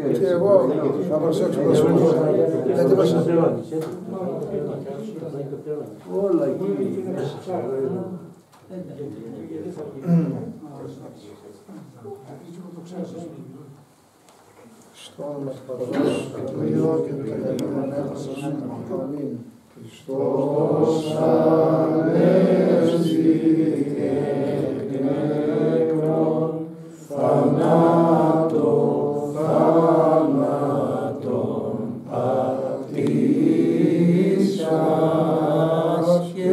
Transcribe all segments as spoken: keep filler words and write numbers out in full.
Και εγώ θα προσέξω το σπίτι. Γιατί μας όλα εκεί. στο όνομα του Πατρός και του Υιού και του Αγίου Πνεύματος. Αμήν. Χριστός ανέστη εκ νεκρών, θανάτων θάνατον πατήσας και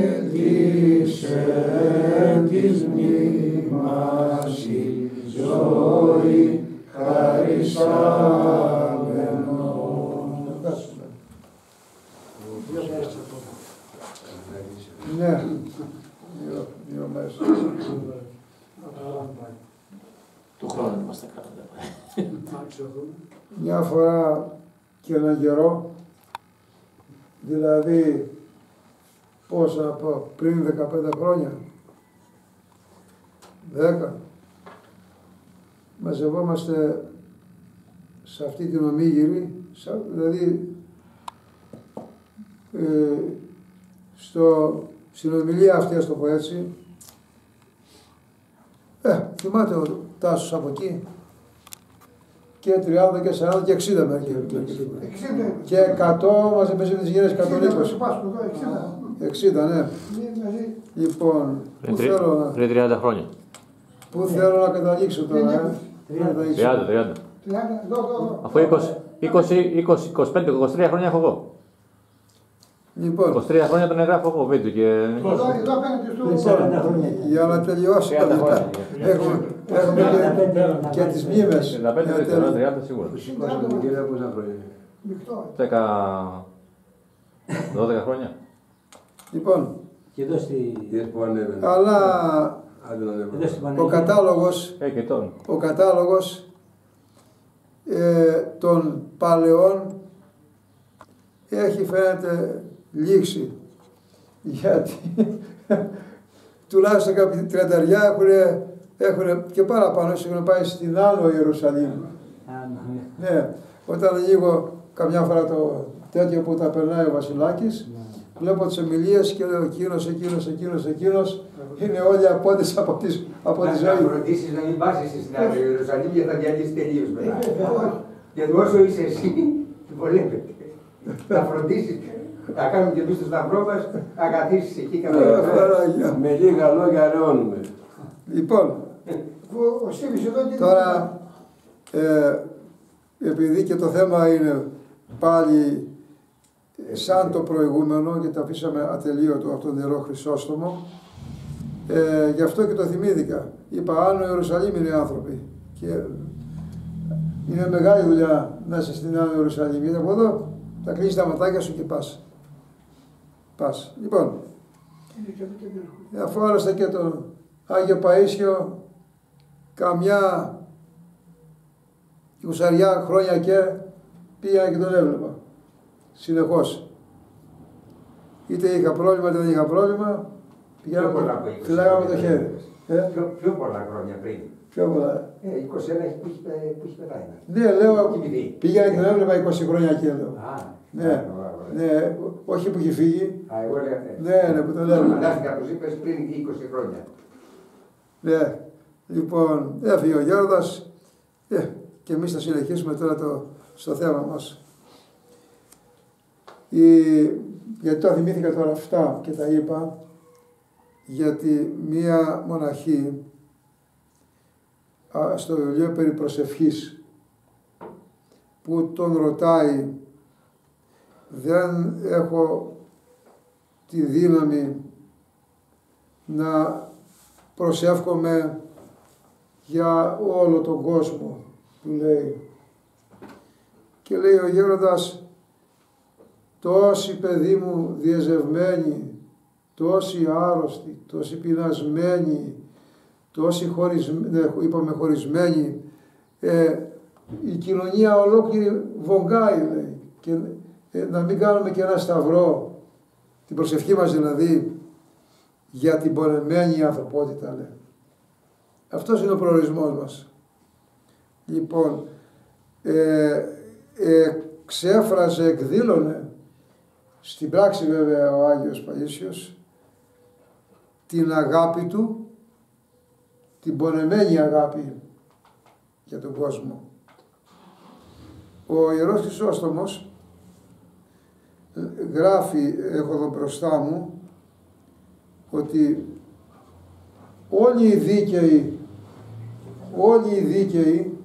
δίξεν της μνήμας η ζωή χαρισάμενον. Ναι, δύο, δύο μέρες. Του χρόνου είμαστε κάνοντα. Μια φορά και έναν καιρό, δηλαδή πόσα από πριν δεκαπέντε χρόνια, δέκα, μαζευόμαστε σε αυτή την ομίγυρη, δηλαδή ε, στο, στην ομιλία αυτή, ας το πω έτσι, ε, θυμάται ο Τάσος από εκεί, και τριάντα και σαράντα και εξήντα μερικές. Και εκατό, μας έπαιζε τις γύρες εκατόν είκοσι. εξήντα, ναι. Λοιπόν, πού θέλω να... Πριν τριάντα χρόνια. Πού θέλω να καταλήξω τώρα, ε. τριάντα, τριάντα. Αφού είκοσι, είκοσι, είκοσι, είκοσι πέντε, είκοσι τρία χρόνια έχω εγώ. Λοιπόν, είκοσι τρία χρόνια τον εγγράφω εγώ βίντεο και... λοιπόν, για να τελειώσει, έχουμε, έχουμε και, και τις μνήμες. σαράντα πέντε, τριάντα σίγουρα. δέκα, δώδεκα χρόνια. Λοιπόν, Και εδώ στη... αλλά ο κατάλογος, Ε, και τώρα. ο κατάλογος ε, των παλαιών έχει φαίνεται λήξει, γιατί τουλάχιστον κάποιοι τριανταριά έχουν, έχουν και παραπάνω, έχουν πάει στην Άνω Ιερουσαλήμ. Ναι, όταν ανοίγω καμιά φορά το τέτοιο που τα περνάει ο Βασιλάκης, βλέπω τις ομιλίες και λέω εκείνος, εκείνος, εκείνος, εκείνος, είναι όλοι απόντες από τη, από τη ζωή. Να φροντίσεις να μην πας εσύ στην Άνω Ιερουσαλήμ γιατί θα διαλύσεις τελείως μετά. Γιατί όσο είσαι εσύ, βολεύεται. Να φροντίσεις, να κάνουμε και εμείς το σταυρό μας, να καθίσεις εκεί καλά. Με λίγα λόγια ρεώνουμε. Λοιπόν, τώρα, ε, επειδή και το θέμα είναι πάλι σαν το προηγούμενο και το αφήσαμε ατελείωτο από τον Ιερό Χρυσόστομο, ε, γι' αυτό και το θυμήθηκα. Είπα, Άνω Ιερουσαλήμ είναι οι άνθρωποι. Και είναι μεγάλη δουλειά να είσαι στην Άνω Ιερουσαλήμ. Γιατί από εδώ θα κλείσεις τα ματάκια σου και πας. Πας. Λοιπόν, αφού άλλωστε και τον Άγιο Παΐσιο καμιά εικοσαριά χρόνια και πήγα και τον έβλεπα. Συνεχώς. Είτε είχα πρόβλημα, είτε δεν είχα πρόβλημα, πηγαίναμε, φυλάγαμε το χέρι. Ε? Πιο, πιο πολλά χρόνια πριν. Πιο πολλά. Ε, είκοσι ένα που έχει, που έχει πετάει. Ναι, λέω, πήγα και τον έβλεπα είκοσι χρόνια και λέω. Α, ναι, ναι, όχι που έχει φύγει. Α, εγώ λέω, ναι, ναι, που τον έβλεπα. Φαντάστηκα πως είπες πριν είκοσι χρόνια. Ναι, λοιπόν, έφυγε ο Γιώργος, ε, και εμείς θα συνεχίσουμε τώρα το, στο θέμα μας. Η, γιατί το θυμήθηκα τώρα αυτά και τα είπα, γιατί μία μοναχή α, στο βιβλίο περί προσευχής που τον ρωτάει, δεν έχω τη δύναμη να προσεύχομαι για όλο τον κόσμο, του λέει. Και λέει ο γέροντας, τόσοι παιδί μου διεζευμένοι, τόσοι άρρωστοι, τόσοι πεινασμένοι, τόσοι χωρισμένοι, είπαμε χωρισμένοι, ε, η κοινωνία ολόκληρη βογκάει, λέει, και ε, να μην κάνουμε και ένα σταυρό, την προσευχή μας δηλαδή, για την πονεμένη ανθρωπότητα, λέει. Αυτός είναι ο προορισμός μας. Λοιπόν, ε, ε, ξέφραζε, εκδήλωνε, στην πράξη βέβαια ο Άγιος Παΐσιος, την αγάπη του, την πονεμένη αγάπη για τον κόσμο. Ο Ιερός Χρυσόστομος γράφει, έχω εδώ μπροστά μου, ότι όλοι οι δίκαιοι, όλοι οι δίκαιοι,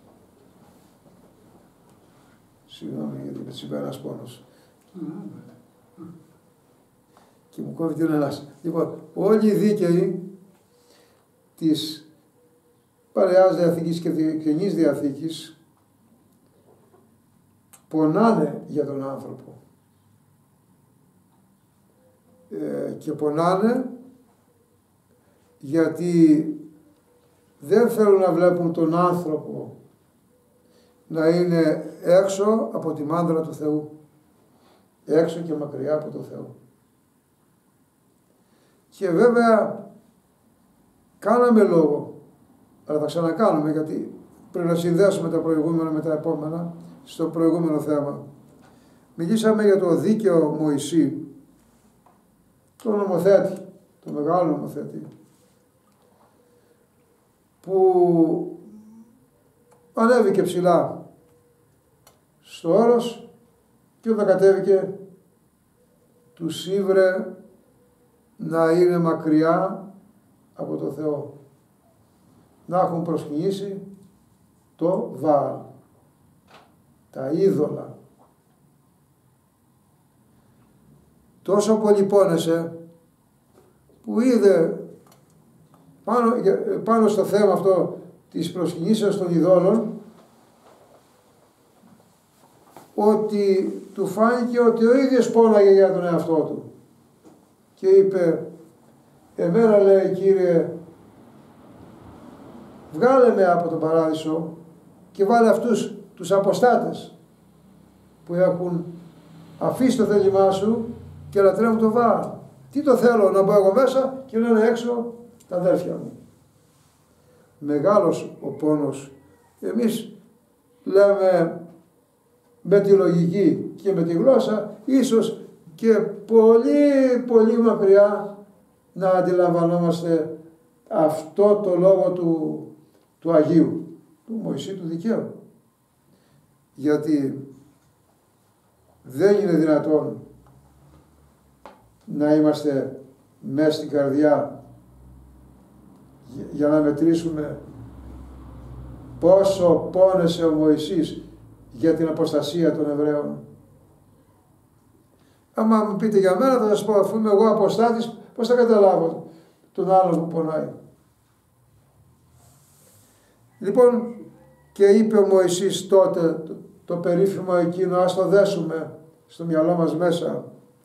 συγγνώμη γιατί με συμβαίνει ένας πόνος και μου κόβει την ένας. Λοιπόν, όλοι οι δίκαιοι της Παλαιάς Διαθήκης και Καινής Διαθήκης πονάνε για τον άνθρωπο. Ε, και πονάνε γιατί δεν θέλουν να βλέπουν τον άνθρωπο να είναι έξω από τη μάνδρα του Θεού, έξω και μακριά από τον Θεό. Και βέβαια κάναμε λόγο, αλλά θα ξανακάνουμε γιατί πρέπει να συνδέσουμε τα προηγούμενα με τα επόμενα στο προηγούμενο θέμα. Μιλήσαμε για το δίκαιο Μωυσή, τον νομοθέτη, τον μεγάλο νομοθέτη, που ανέβηκε ψηλά στο όρος και όταν κατέβηκε τους ήβρε να είναι μακριά από το Θεό, να έχουν προσκυνήσει το Βαάλ, τα είδωλα. Τόσο πολύ πόνεσε που είδε πάνω, πάνω στο θέμα αυτό της προσκυνήσεως των ειδόλων ότι του φάνηκε ότι ο ίδιος πόναγε για τον εαυτό του και είπε, εμένα λέει Κύριε, βγάλε με από τον παράδεισο και βάλε αυτούς τους αποστάτες που έχουν αφήσει το θέλημά σου και λατρεύουν το Βαάλ. Τι το θέλω, να μπω εγώ μέσα και λένε έξω τα αδέρφια μου. Μεγάλος ο πόνος. Εμείς λέμε με τη λογική και με τη γλώσσα, ίσως και πολύ πολύ μακριά να αντιλαμβανόμαστε αυτό το λόγο του, του Αγίου, του Μωυσή του δικαίου. Γιατί δεν είναι δυνατόν να είμαστε μέσα στην καρδιά για να μετρήσουμε πόσο πόνεσε ο Μωυσής για την αποστασία των Εβραίων. Άμα μου πείτε για μένα θα σας πω, αφού είμαι εγώ αποστάτης, πώς θα καταλάβω τον άλλον που πονάει. Λοιπόν, και είπε ο Μωυσής τότε το, το περίφημο εκείνο, ας το δέσουμε στο μυαλό μας μέσα,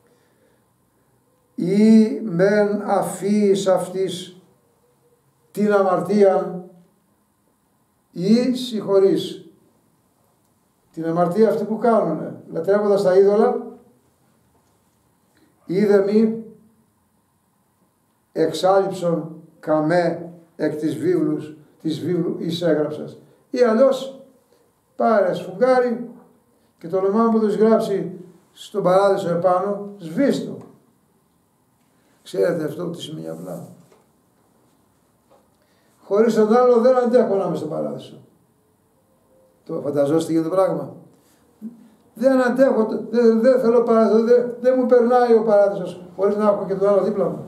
ή μεν αφείς αυτής την αμαρτία ή συγχωρείς την αμαρτία αυτή που κάνουνε, λατρεύοντας τα είδωλα, είδε μη εξάλληψον καμέ εκ της βίβλους, της βίβλου εις έγραψας. Ή αλλιώς πάρε σφουγγάρι και το όνομά μου που το έχει γράψει στον παράδεισο επάνω, σβήστο. Ξέρετε αυτό τι σημαίνει απλά. Χωρίς τον άλλο δεν αντέχω να είμαι στον παράδεισο. Το φανταζόσαστε για το πράγμα. Δεν αντέχω, δεν, δεν θέλω παράδεισο, δεν, δεν μου περνάει ο παράδεισος χωρίς να έχω και τον άλλο δίπλα μου.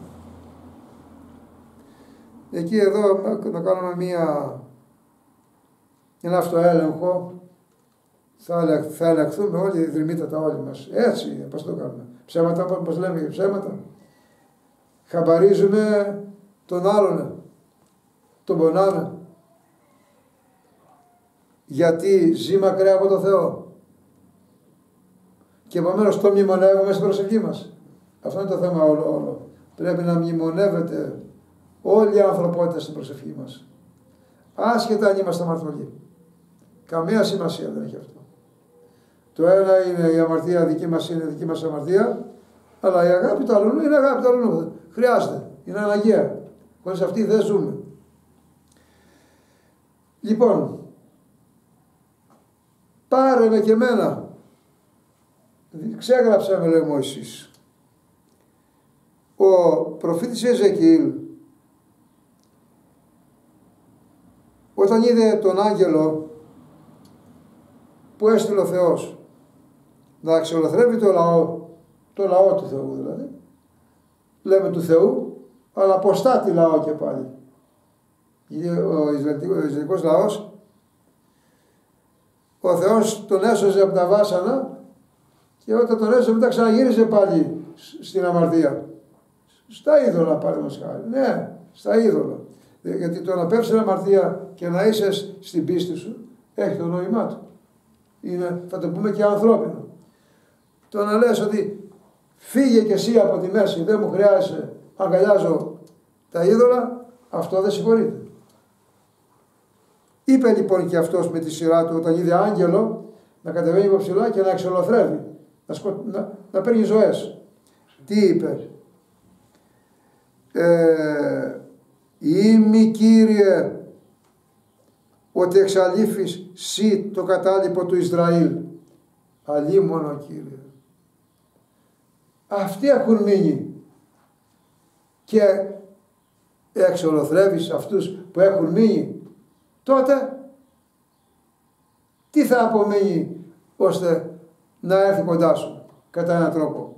Εκεί εδώ να κάνουμε μία, ένα αυτοέλεγχο, θα, θα ελεγχθούμε όλοι δρυμύτατα όλοι μας. Έτσι, πώς το κάνουμε. Ψέματα, πώς λέμε για ψέματα. Χαμπαρίζουμε τον άλλον, τον πονάμε. Γιατί ζει μακριά από το Θεό. Και επομένως το μνημονεύουμε στην προσευχή μας. Αυτό είναι το θέμα όλο, όλο. Πρέπει να μνημονεύεται όλη η ανθρωπότητα στην προσευχή μας. Άσχετα αν είμαστε αμαρτωλοί. Καμία σημασία δεν έχει αυτό. Το ένα είναι η αμαρτία δική μας, είναι δική μας αμαρτία, αλλά η αγάπη του άλλου είναι αγάπη του άλλου. Χρειάζεται. Είναι αναγκαία. Χωρίς αυτή δεν ζούμε. Λοιπόν, πάρε με και εμένα. Ξέγραψα με, λέει Μωυσής. Ο προφήτης Εζεκιήλ, όταν είδε τον άγγελο που έστειλε ο Θεός να αξιολοθρεύει το λαό, το λαό του Θεού δηλαδή, λέμε του Θεού, αλλά αποστάτη λαό και πάλι. Γιατί ο Ισραηλικός λαός, ο Θεός τον έσωζε από τα βάσανα και όταν τον έσωζε μετά ξαναγύριζε πάλι στην αμαρτία. Στα είδωλα παραδείγματος χάρη. Ναι, στα είδωλα. Γιατί το να πέφτει στην αμαρτία και να είσαι στην πίστη σου έχει το νόημά του. Είναι, θα το πούμε και ανθρώπινο. Το να λες ότι φύγε και εσύ από τη μέση, δεν μου χρειάζεσαι, αγκαλιάζω τα είδωλα, αυτό δεν συγχωρείται. Είπε λοιπόν και αυτός με τη σειρά του όταν είδε άγγελο να κατεβαίνει από ψηλά και να εξολοθρεύει, να, σκο... να... να παίρνει ζωές. Τι είπε? Ε, Είμαι Κύριε ότι εξαλείφεις σύ το κατάλοιπο του Ισραήλ. Αλίμονο Κύριε. Αυτοί έχουν μείνει και εξολοθρεύεις αυτούς που έχουν μείνει. Τότε τι θα απομείνει ώστε να έρθει κοντά σου κατά έναν τρόπο?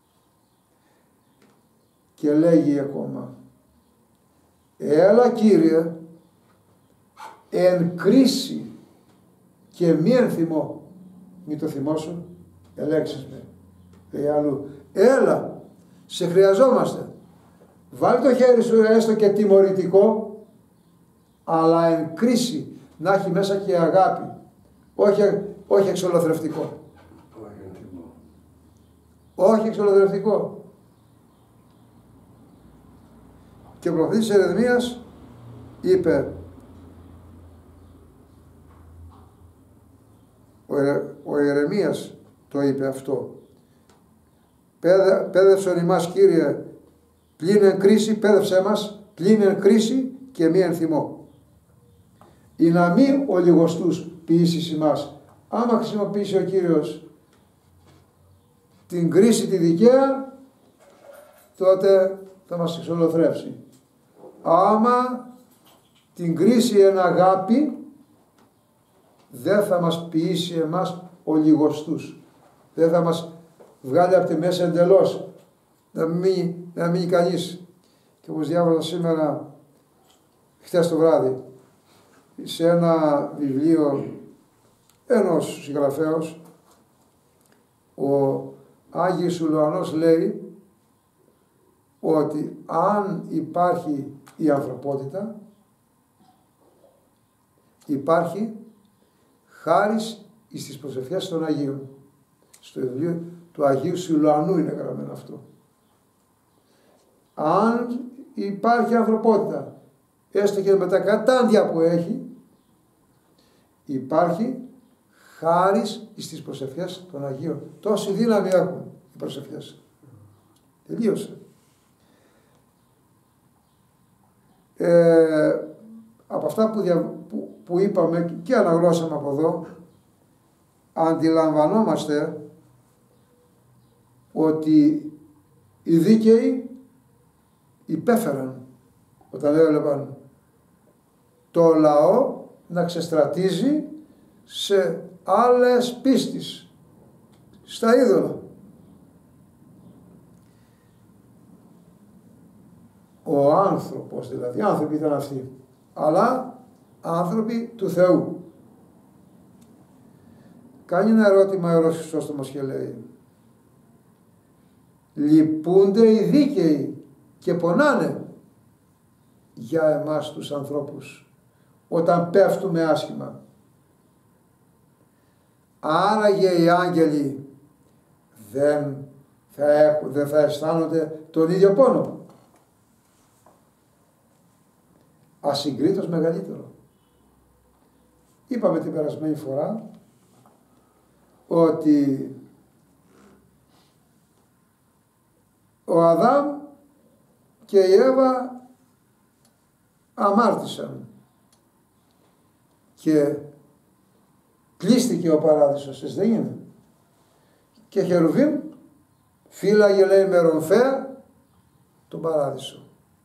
Και λέγει ακόμα, έλα Κύριε εν κρίση και μη εν θυμό. Μη το θυμώσουν, ελέξεις με. Λέει αλλού, έλα, σε χρειαζόμαστε. Βάλει το χέρι σου έστω και τιμωρητικό, αλλά εν κρίση να έχει μέσα και αγάπη, όχι, όχι εξολοθρευτικό. Όχι εξολοθρευτικό. Και ο προφήτης Ερεμίας είπε, ο, Ερε, ο Ερεμίας το είπε αυτό, πέδευσον ημάς Κύριε πλην εν κρίση, πέδευσέ μας πλην εν κρίση και μη εν θυμό. Ή να μη ο λιγοστούς ποιήσεις ημάς. Άμα χρησιμοποιήσει ο Κύριος την κρίση τη δικαία, τότε θα μας εξολοθρεύσει. Άμα την κρίση εν αγάπη, δεν θα μας ποιήσει εμάς ο λιγοστούς. Δεν θα μας βγάλει από τη μέση εντελώς. Να μην, να μείνει κανείς. Και όπως διάβαζα σήμερα, χτες το βράδυ, σε ένα βιβλίο ενός συγγραφέως, ο Άγιος Ουλουανός λέει ότι αν υπάρχει η ανθρωπότητα, υπάρχει χάρις εις τις προσευχές των Αγίων. Στο βιβλίο του Αγίου Σιλουανού είναι γραμμένο αυτό. Αν υπάρχει ανθρωπότητα, έστω και με τα κατάντια που έχει, υπάρχει χάρις εις τις προσευχές των Αγίων. Τόση δύναμη έχουν οι προσευχές. Τελείωσε. Ε, από αυτά που, δια, που, που είπαμε και αναγνώσαμε από εδώ, αντιλαμβανόμαστε ότι οι δίκαιοι υπέφεραν όταν έβλεπαν το λαό να ξεστρατίζει σε άλλες πίστεις, στα είδωλα. Ο άνθρωπος δηλαδή, άνθρωποι ήταν αυτοί, αλλά άνθρωποι του Θεού. Κάνει ένα ερώτημα ο Ιερός Χρυσόστομος και λέει, λυπούνται οι δίκαιοι και πονάνε για εμάς τους ανθρώπους όταν πέφτουμε άσχημα. Άραγε οι άγγελοι δεν θα, έχουν, δεν θα αισθάνονται τον ίδιο πόνο? Ασυγκρίτως μεγαλύτερο. Είπαμε την περασμένη φορά ότι ο Αδάμ και η Εύα αμάρτησαν και κλείστηκε ο παράδεισος, έτσι δεν είναι? Και Χερουβίμ φύλαγε, λέει, με ρομφαία τον παράδεισο.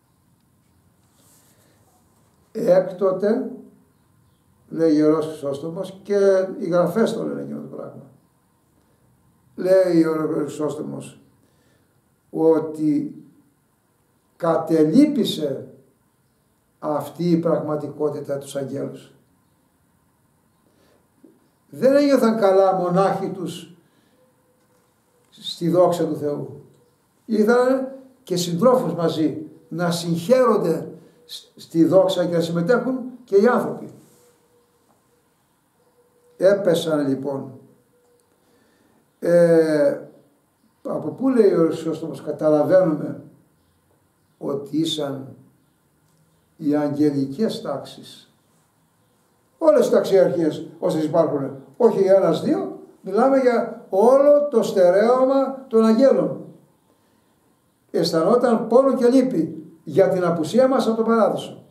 Έκτοτε, λέει Ιερός Χρυσόστομος, και οι γραφές το λένε εκείνο το πράγμα. Λέει ο Χρυσόστομος ότι κατελείπησε αυτή η πραγματικότητα τους αγγέλους. Δεν ένιωθαν καλά μονάχοι τους στη δόξα του Θεού. Ήρθαν και συντρόφους μαζί να συγχαίρονται στη δόξα και να συμμετέχουν και οι άνθρωποι. Έπεσαν λοιπόν. Ε, από πού, λέει ο Χρυσόστομος, καταλαβαίνουμε ότι ήσαν οι αγγελικές τάξεις. Όλες οι ταξιαρχίες όσες υπάρχουν, όχι για ένας δύο, μιλάμε για όλο το στερέωμα των αγγέλων. Αισθανόταν πόνο και λύπη για την απουσία μας από τον παράδεισο.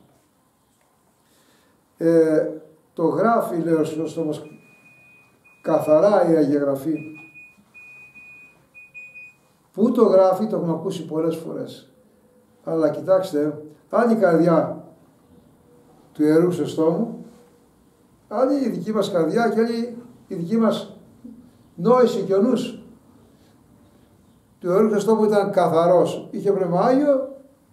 Ε, το γράφει, λέει ο Χρυσόστομος, καθαρά η Αγία Γραφή. Πού το γράφει, το έχουμε ακούσει πολλές φορές. Αλλά κοιτάξτε, άλλη καρδιά του Ιερού Χρυσόστομου, άλλη η δική μας καρδιά και άλλη η δική μας νόηση και ο νους. Του Ιερού Χρυσόστομου ήταν καθαρός, είχε πνεύμα Άγιο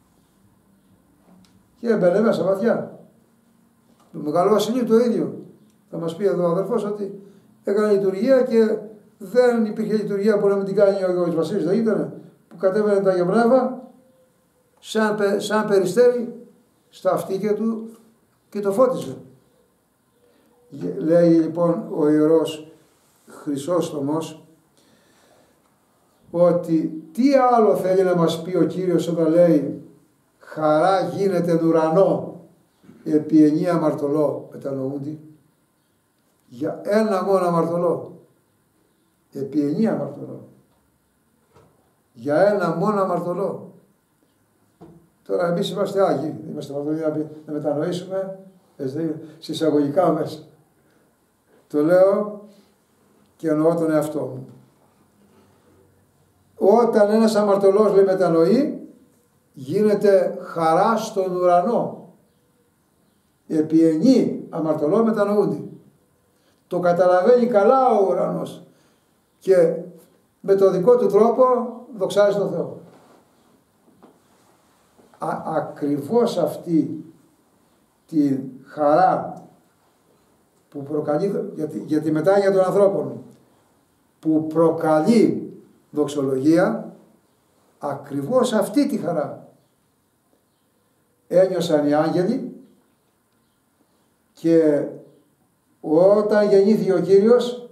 και έμπαινε μέσα βαθιά. Του Μεγάλου Βασιλείου το ίδιο. Θα μας πει εδώ ο αδερφός ότι έκανε λειτουργία και δεν υπήρχε λειτουργία που να μην την κάνει ο Άγιος Βασίλης, δεν ήταν, που κατέβαινε τα Αγία Πνεύμα σαν, σαν περιστέρι στα αυτίκια του και το φώτιζε. Λέει λοιπόν ο Ιερός Χρυσόστομος ότι τι άλλο θέλει να μας πει ο Κύριος όταν λέει χαρά γίνεται εν ουρανό επί εννέα αμαρτωλό μετανοούντι. Για ένα μόνο αμαρτωλό, επί εννέα αμαρτωλό, για ένα μόνο αμαρτωλό. Τώρα εμείς είμαστε Άγιοι, είμαστε αμαρτωλοί να μετανοήσουμε συσσαγωγικά μέσα. Το λέω και εννοώ τον εαυτό μου. Όταν ένας αμαρτωλός, λέει, μετανοεί, γίνεται χαρά στον ουρανό. Επί εννέα αμαρτωλό μετανοούνται. Το καταλαβαίνει καλά ο ουρανός και με το δικό του τρόπο δοξάζει τον Θεό. Α, ακριβώς αυτή τη χαρά που προκαλεί για τη, για τη μετάνοια των ανθρώπων, που προκαλεί δοξολογία, ακριβώς αυτή τη χαρά ένιωσαν οι άγγελοι και όταν γεννήθηκε ο Κύριος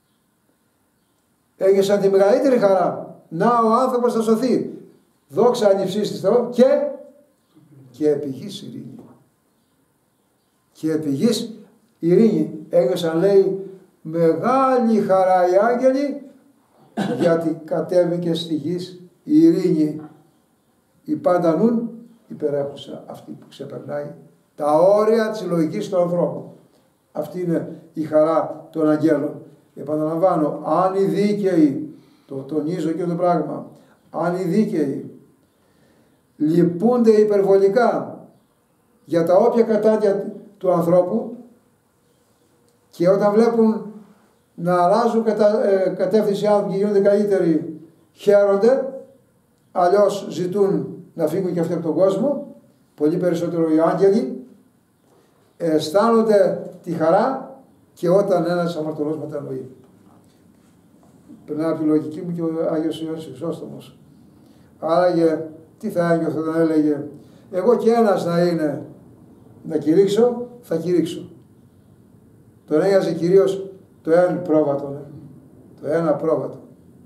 ένιωσαν τη μεγαλύτερη χαρά. Να ο άνθρωπος θα σωθεί. Δόξα ανυψής της Θεού και, και επί γης ειρήνη. Και επί γης ειρήνη. Ένιωσαν, λέει, μεγάλη χαρά οι άγγελοι γιατί κατέβηκε στη γης η ειρήνη. Η πάντα νουν υπερέχουσα, αυτή που ξεπερνάει τα όρια της λογικής του ανθρώπου. Αυτή είναι η χαρά των αγγέλων. Επαναλαμβάνω, αν οι δίκαιοι, το τονίζω και το πράγμα, αν οι δίκαιοι λυπούνται υπερβολικά για τα όποια κατάδια του ανθρώπου και όταν βλέπουν να αλλάζουν κατα, ε, κατεύθυνση άνθρωποι και γίνονται καλύτεροι, χαίρονται, αλλιώς ζητούν να φύγουν και αυτοί από τον κόσμο, πολύ περισσότερο οι άγγελοι, αισθάνονται τη χαρά και όταν ένας αμαρτωλός μετανοεί. Περνάει από τη λογική μου και ο Άγιος Ιωάννης Χρυσόστομος. Άραγε τι θα ένιωθε όταν έλεγε εγώ και ένας να είναι να κηρύξω, θα κηρύξω. Τον ένοιαζε κυρίως το ένα πρόβατο, ναι. Το ένα πρόβατο.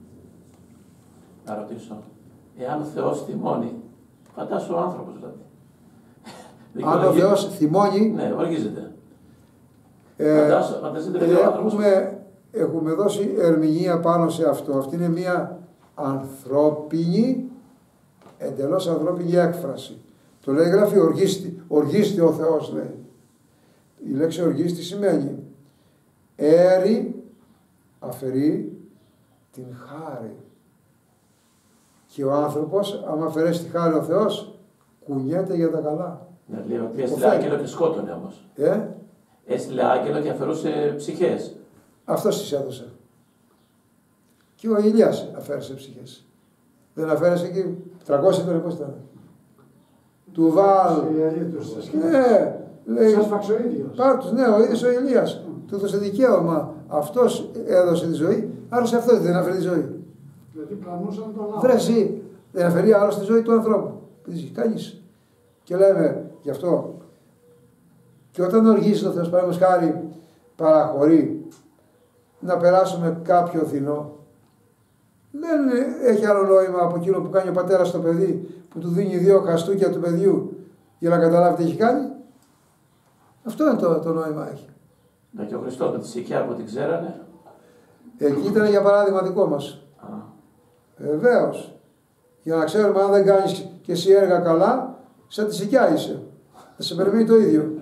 Να ρωτήσω, εάν ο Θεός θυμώνει, φαντάσου ο άνθρωπος δηλαδή. Αν ο Θεός θυμώνει, ναι, οργίζεται. Ε, φαντάσου, φαντάζεται ε, ο άνθρωπος. Έχουμε, έχουμε δώσει ερμηνεία πάνω σε αυτό. Αυτή είναι μια ανθρώπινη, εντελώς ανθρώπινη έκφραση. Το λέει, γράφει οργίστη, οργίστη ο Θεός, λέει. Η λέξη οργίστη σημαίνει έρει, αφαιρεί την χάρη. Και ο άνθρωπος, άμα αφαιρέσει τη χάρη ο Θεός, κουνιέται για τα καλά. Ναι, λέει ότι έστειλε άγγελο και σκότωνε όμως. Ε? Έστειλε άγγελο και αφαιρούσε ψυχές. Αυτός τις έδωσε. Και ο Ηλίας αφαίρεσε ψυχές. Δεν αφαίρεσε εκεί, τριακόσια ήταν, πώς ήταν. Του Βάλ. Ναι, λέει. Σας φάξε ο ίδιος. Πάρτους, ναι, ο ίδιος ο Ηλίας. Του έδωσε δικαίωμα. Αυτός έδωσε τη ζωή, άρα σε αυτό δεν αφαιρεί τη ζωή. Δηλαδή πλανούσαν τον λαό. Βρε εσύ, δεν αφαιρεί άλλο τη ζωή του ανθρώπου. Κανείς. Και λέμε γι' αυτό. Και όταν οργίζει το Θεός, παραδείγματος χάρη, παραχωρεί να περάσουμε κάποιο δεινό, δεν έχει άλλο νόημα από εκείνο που κάνει ο πατέρας στο παιδί, που του δίνει δύο χαστούκια του παιδιού για να καταλάβει τι έχει κάνει. Αυτό είναι το, το νόημα έχει. Να και ο Χριστός με τη σικιά που την ξέρανε. Εκεί ήταν για παράδειγμα δικό μας. Βεβαίως. Για να ξέρουμε αν δεν κάνεις και εσύ έργα καλά, σαν τη σικιά είσαι. Θα σε περιμένει το ίδιο.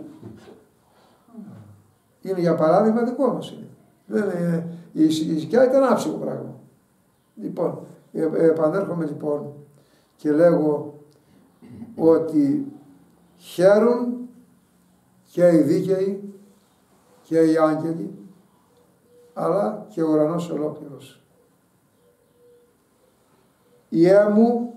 Είναι για παράδειγμα δικό μας. Είναι. Δεν είναι, η σικιά ήταν άψογο πράγμα. Λοιπόν, ε, ε, επανέρχομαι λοιπόν και λέγω ότι χαίρουν και οι δίκαιοι και οι άγγελοι, αλλά και ο ουρανός ολόκληρος. Η έμου,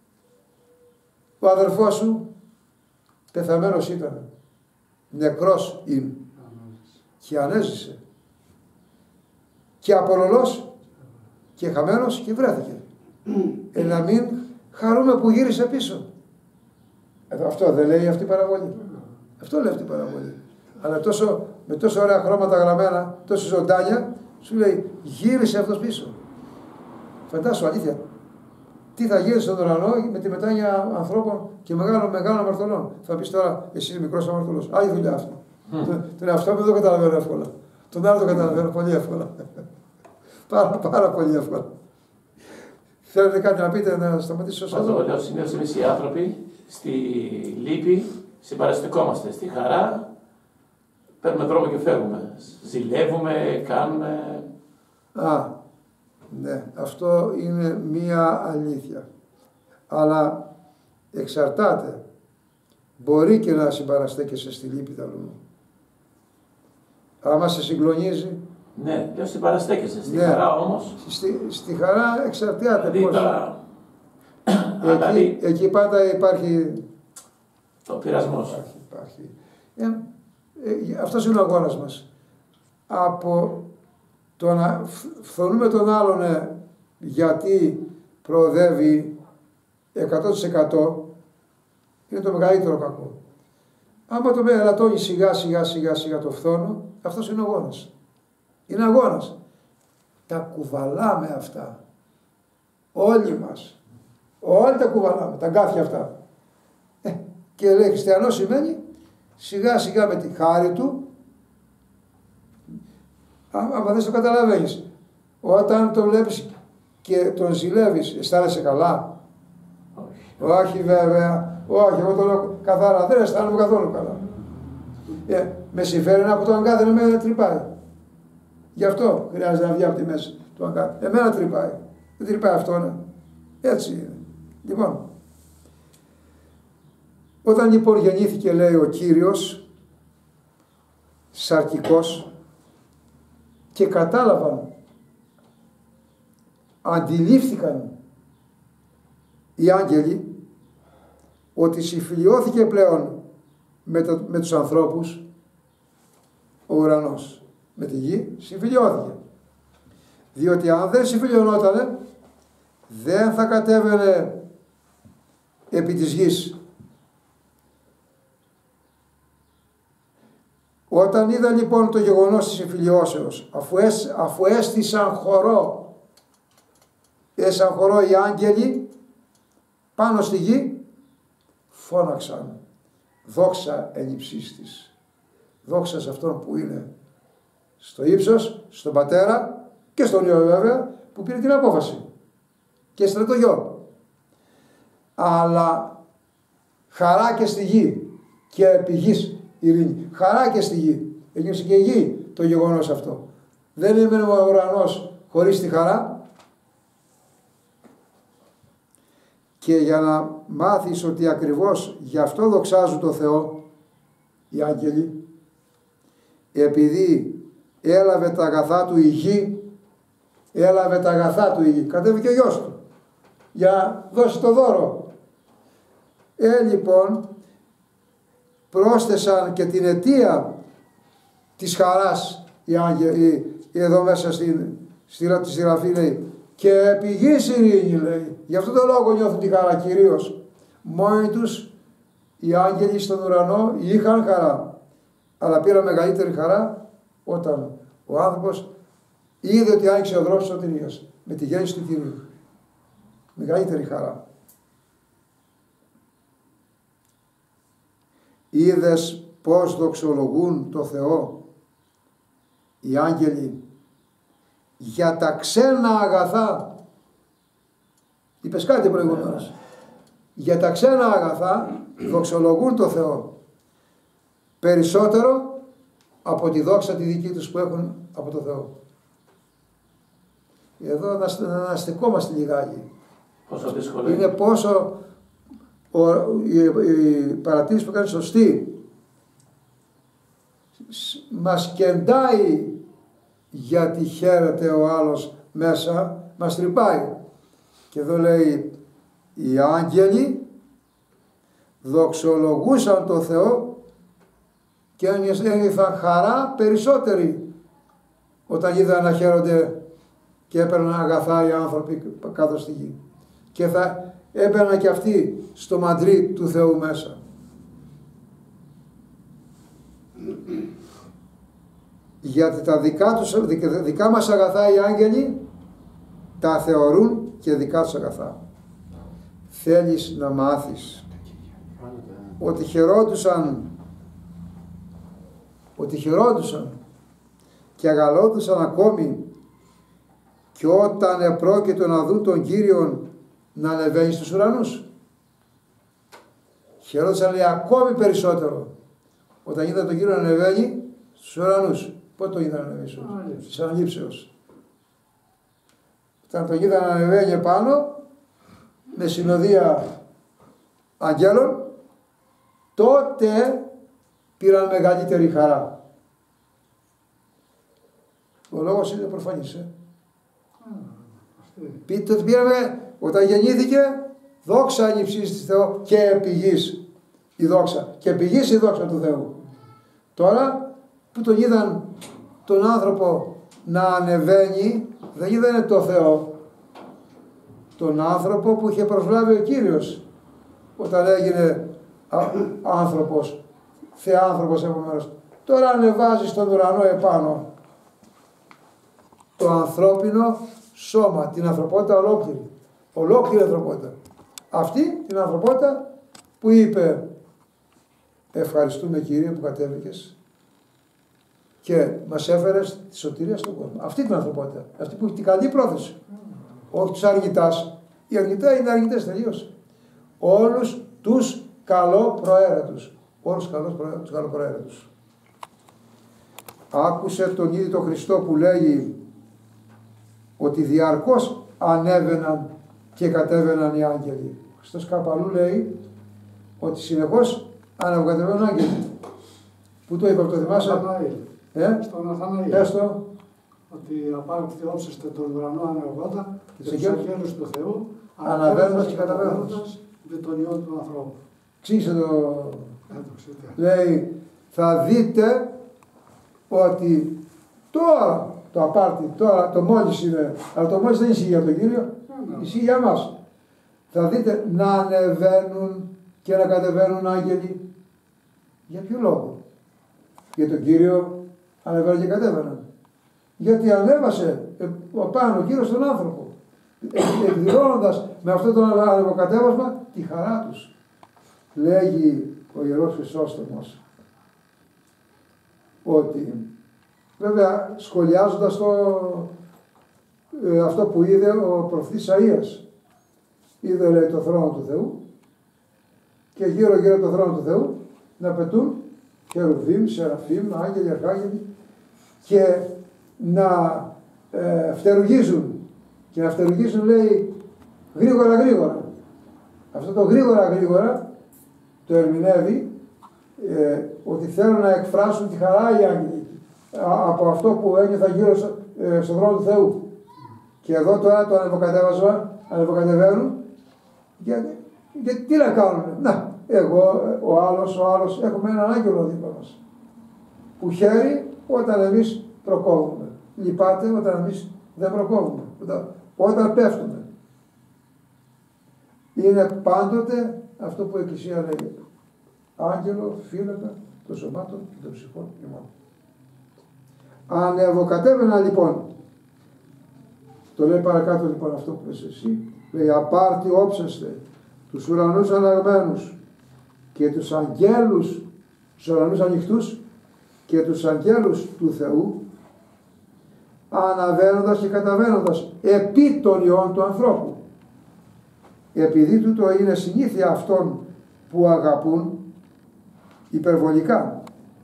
ο αδερφός σου, πεθαμένος ήταν, νεκρός είναι και ανέζησε και απολωλός και χαμένος και βρέθηκε. Ε, να μην χαρούμε που γύρισε πίσω. Ε, αυτό δεν λέει αυτή η παραβολή. Αυτό λέει αυτή η παραβολή. Αλλά τόσο, με τόσο ωραία χρώματα γραμμένα, τόσο ζωντάνια, σου λέει γύρισε αυτός πίσω. Φαντάσου αλήθεια. Τι θα γίνει στον ουρανό με τη μετάνοια ανθρώπων και μεγάλων μεγάλων αμαρτωλών. Θα πει τώρα, εσύ είσαι μικρός αμαρτωλός. Άλλη δουλειά αυτή. Mm. Τον, τον εαυτό μου δεν το καταλαβαίνω εύκολα. Τον άλλο το καταλαβαίνω πολύ εύκολα. πάρα, πάρα πολύ εύκολα. Θέλετε κάτι να πείτε, να σταματήσω όσο εδώ. Λέω σημείο εμείς οι άνθρωποι στη λύπη συμπαραστεκόμαστε. Στη χαρά παίρνουμε δρόμο και φεύγουμε. Ζηλεύουμε, κάνουμε. Α, ναι, αυτό είναι μία αλήθεια. Αλλά εξαρτάται. Μπορεί και να συμπαραστέκεσαι στη λύπη ταλού. Άμα σε συγκλονίζει. Ναι, λέω συμπαραστέκεσαι. Στη ναι. χαρά όμως. Στη, στη χαρά εξαρτάται δηλαδή, πώς. Τα... Εκεί, δηλαδή... εκεί πάντα υπάρχει. Το πειρασμός. Υπάρχει, υπάρχει. Ε, ε, αυτός είναι ο αγώνας μας. Από το να φθονούμε τον άλλον ε, γιατί προοδεύει εκατό τοις εκατό είναι το μεγαλύτερο κακό. Άμα το ελαττώνει σιγά σιγά σιγά σιγά το φθόνο, αυτός είναι ο αγώνας. Είναι αγώνας. Τα κουβαλάμε αυτά. Όλοι μας. Όλοι τα κουβαλάμε. Τα γκάθια αυτά. Ε, και λέει χριστιανός σημαίνει σιγά σιγά με τη χάρη του. Άμα δεν το καταλαβαίνεις. Όταν το βλέπεις και τον ζηλεύεις, αισθάνεσαι καλά. Όχι. Όχι βέβαια. Όχι, εγώ το λέω καθαρά. Δεν αισθάνομαι καθόλου καλά. Ε, με συμφέρει να από το αγκάθι εμένα τρυπάει. Γι' αυτό χρειάζεται να βγει από τη μέση του αγκάθι. Εμένα τρυπάει. Δεν τρυπάει αυτό, ναι. Έτσι είναι. Λοιπόν, όταν λοιπόν γεννήθηκε, λέει ο Κύριος, σαρκικός, και κατάλαβαν, αντιλήφθηκαν οι άγγελοι ότι συμφιλιώθηκε πλέον με, το, με τους ανθρώπους ο ουρανός. Με τη γη συμφιλιώθηκε. Διότι αν δεν συμφιλιωνότανε, δεν θα κατέβαινε επί της γης. Όταν είδα λοιπόν το γεγονός της συμφιλιώσεως, αφού, έσ, αφού έστησαν χορό, έσαν χορό οι άγγελοι πάνω στη γη, φώναξαν δόξα εν υψίστης. Δόξα σε αυτόν που είναι στο ύψος, στον πατέρα και στον Υιό βέβαια, που πήρε την απόφαση και έστειλε το γιο. Αλλά χαρά και στη γη και επί γης ειρήνη. Χαρά και στη γη. Έγινε και η γη το γεγονός αυτό. Δεν έμενε ο ουρανός χωρίς τη χαρά. Και για να μάθεις ότι ακριβώς γι' αυτό δοξάζουν το Θεό οι άγγελοι, επειδή έλαβε τα αγαθά του η γη, έλαβε τα αγαθά του η γη, κατέβηκε ο γιος του για να δώσει το δώρο. Ε, λοιπόν, πρόσθεσαν και την αιτία της χαράς οι άγγελοι, εδώ μέσα στην, στη, στη γραφή λέει, και επί γης ειρήνη λέει. Γι' αυτό το λόγο νιώθουν τη χαρά κυρίως. Μόνοι τους οι άγγελοι στον ουρανό είχαν χαρά. Αλλά πήρα μεγαλύτερη χαρά όταν ο άνθρωπος είδε ότι άνοιξε ο δρόμος της σωτηρίας με τη γέννηση του Κυρίου. Μεγαλύτερη χαρά. Είδες πως δοξολογούν το Θεό οι άγγελοι για τα ξένα αγαθά. Είπες κάτι προηγουμένως. Για τα ξένα αγαθά δοξολογούν το Θεό περισσότερο από τη δόξα τη δική τους που έχουν από το Θεό. Εδώ να αναστεκόμαστε λιγάκι. Πόσο δύσκολο είναι πόσο ο, η, η παρατήρηση που κάνει σωστή. Μας κεντάει γιατί χαίρεται ο άλλος μέσα, μας τρυπάει. Και εδώ λέει οι άγγελοι δοξολογούσαν το Θεό και ένιωθαν χαρά περισσότεροι όταν είδαν να χαίρονται και έπαιρναν αγαθά οι άνθρωποι κάτω στη γη. Και θα έπαιρναν και αυτοί στο μαντρί του Θεού μέσα. Γιατί τα δικά, τους, δικά μας αγαθά οι άγγελοι τα θεωρούν και δικά τους αγαθά. Θέλεις να μάθεις ότι χαιρόντουσαν ότι χαιρόντουσαν και αγαλόντουσαν ακόμη και όταν επρόκειτο να δουν τον Κύριον να ανεβαίνει στους ουρανούς. Χαιρόντουσαν λέει ακόμη περισσότερο όταν είδαν τον Κύριο να ανεβαίνει στους ουρανούς. Πότε τον είδαν να ανεβαίνει στους ουρανούς? Της αναλήψεως. Όταν τον είδαν να ανεβαίνει επάνω με συνοδεία αγγέλων, τότε πήραν μεγαλύτερη χαρά. Ο λόγος είναι προφανής. Ε? Πείτε ότι πήραμε, όταν γεννήθηκε, δόξα ανυψής της Θεού και επί γης η δόξα. Και επί γης η δόξα του Θεού. Τώρα που τον είδαν τον άνθρωπο να ανεβαίνει, δεν είδανε το Θεό. Τον άνθρωπο που είχε προσλάβει ο Κύριος όταν έγινε άνθρωπος, θεάνθρωπος από μέρος του. Τώρα ανεβάζει στον ουρανό επάνω το ανθρώπινο σώμα, την ανθρωπότητα ολόκληρη. Ολόκληρη ανθρωπότητα. Αυτή την ανθρωπότητα που είπε ευχαριστούμε Κύριε που κατέβηκες και μας έφερες τη σωτηρία στον κόσμο. Αυτή την ανθρωπότητα. Αυτή που έχει την καλή πρόθεση. Όχι τους αρνητάς. Οι αρνητά είναι αρνητές τελείως. Όλους τους καλοπροαίρετους. Όλους τους καλοπροαίρετους. Άκουσε τον ίδιο τον Χριστό που λέγει ότι διαρκώς ανέβαιναν και κατέβαιναν οι άγγελοι. Ο Χριστός κάπου λέει ότι συνεχώς αναβοκατεβαίνουν άγγελοι. Πού το είπα, το θυμάσαι? Ε? Στον Αθαναήλ. Έστω. Ότι απαρκτιόψεστε τον ουρανό ανεβόντα και τους αγγέλους αγγέλους του Θεού αναβαίνοντας και καταβαίνοντας με τον Υιό του ανθρώπου. Ξύσε το. Λέει, θα δείτε ότι τώρα το απάρτι, τώρα το μόλις είναι, αλλά το μόλις δεν ισχύει για τον Κύριο, yeah, no. ισχύει για μας. Θα δείτε να ανεβαίνουν και να κατεβαίνουν άγγελοι. Για ποιο λόγο? Για τον Κύριο ανεβαίνουν και κατέβαιναν. Γιατί ανέβασε πάνω ο Κύριος τον άνθρωπο, εκδηλώνοντας με αυτό το ανεβοκατέβασμα τη χαρά τους. Λέγει ο Ιερός Χρυσόστομος ότι, βέβαια σχολιάζοντας το, ε, αυτό που είδε ο προφήτης Ισαΐας, είδε λέει το θρόνο του Θεού και γύρω γύρω το θρόνο του Θεού να πετούν χερουβίμ, σεραφίμ, άγγελοι, αρχάγγελοι και να ε, φτερουγίζουν. Και να φτερουγίζουν λέει γρήγορα γρήγορα. Αυτό το γρήγορα γρήγορα το ερμηνεύει ε, ότι θέλουν να εκφράσουν τη χαρά οι άγγελοι από αυτό που ένιωθα γύρω στο, ε, στον δρόμο του Θεού. Και εδώ τώρα το ανεβοκατέβασμα, ανεβοκατεβαίνουν γιατί, γιατί τι να κάνουν. Να, εγώ, ο άλλος, ο άλλος, έχουμε έναν άγγελο δίπλα μας που χαίρει όταν εμείς προκόβουμε. Λυπάται όταν εμείς δεν προκόβουμε. Όταν, όταν πέφτουμε. Είναι πάντοτε αυτό που η Εκκλησία λέει. Άγγελο, φίλεπε των σωμάτων και των ψυχών ημών. Ανεβοκατέβαινα λοιπόν. Το λέει παρακάτω λοιπόν αυτό που πες εσύ. Λέει απάρτη όψεστε τους ουρανούς αναγμένους και τους αγγέλους, τους ουρανούς ανοιχτούς και τους αγγέλους του Θεού, αναβαίνοντας και καταβαίνοντας επί των ιών του ανθρώπου. Επειδή τούτο είναι συνήθεια αυτών που αγαπούν υπερβολικά.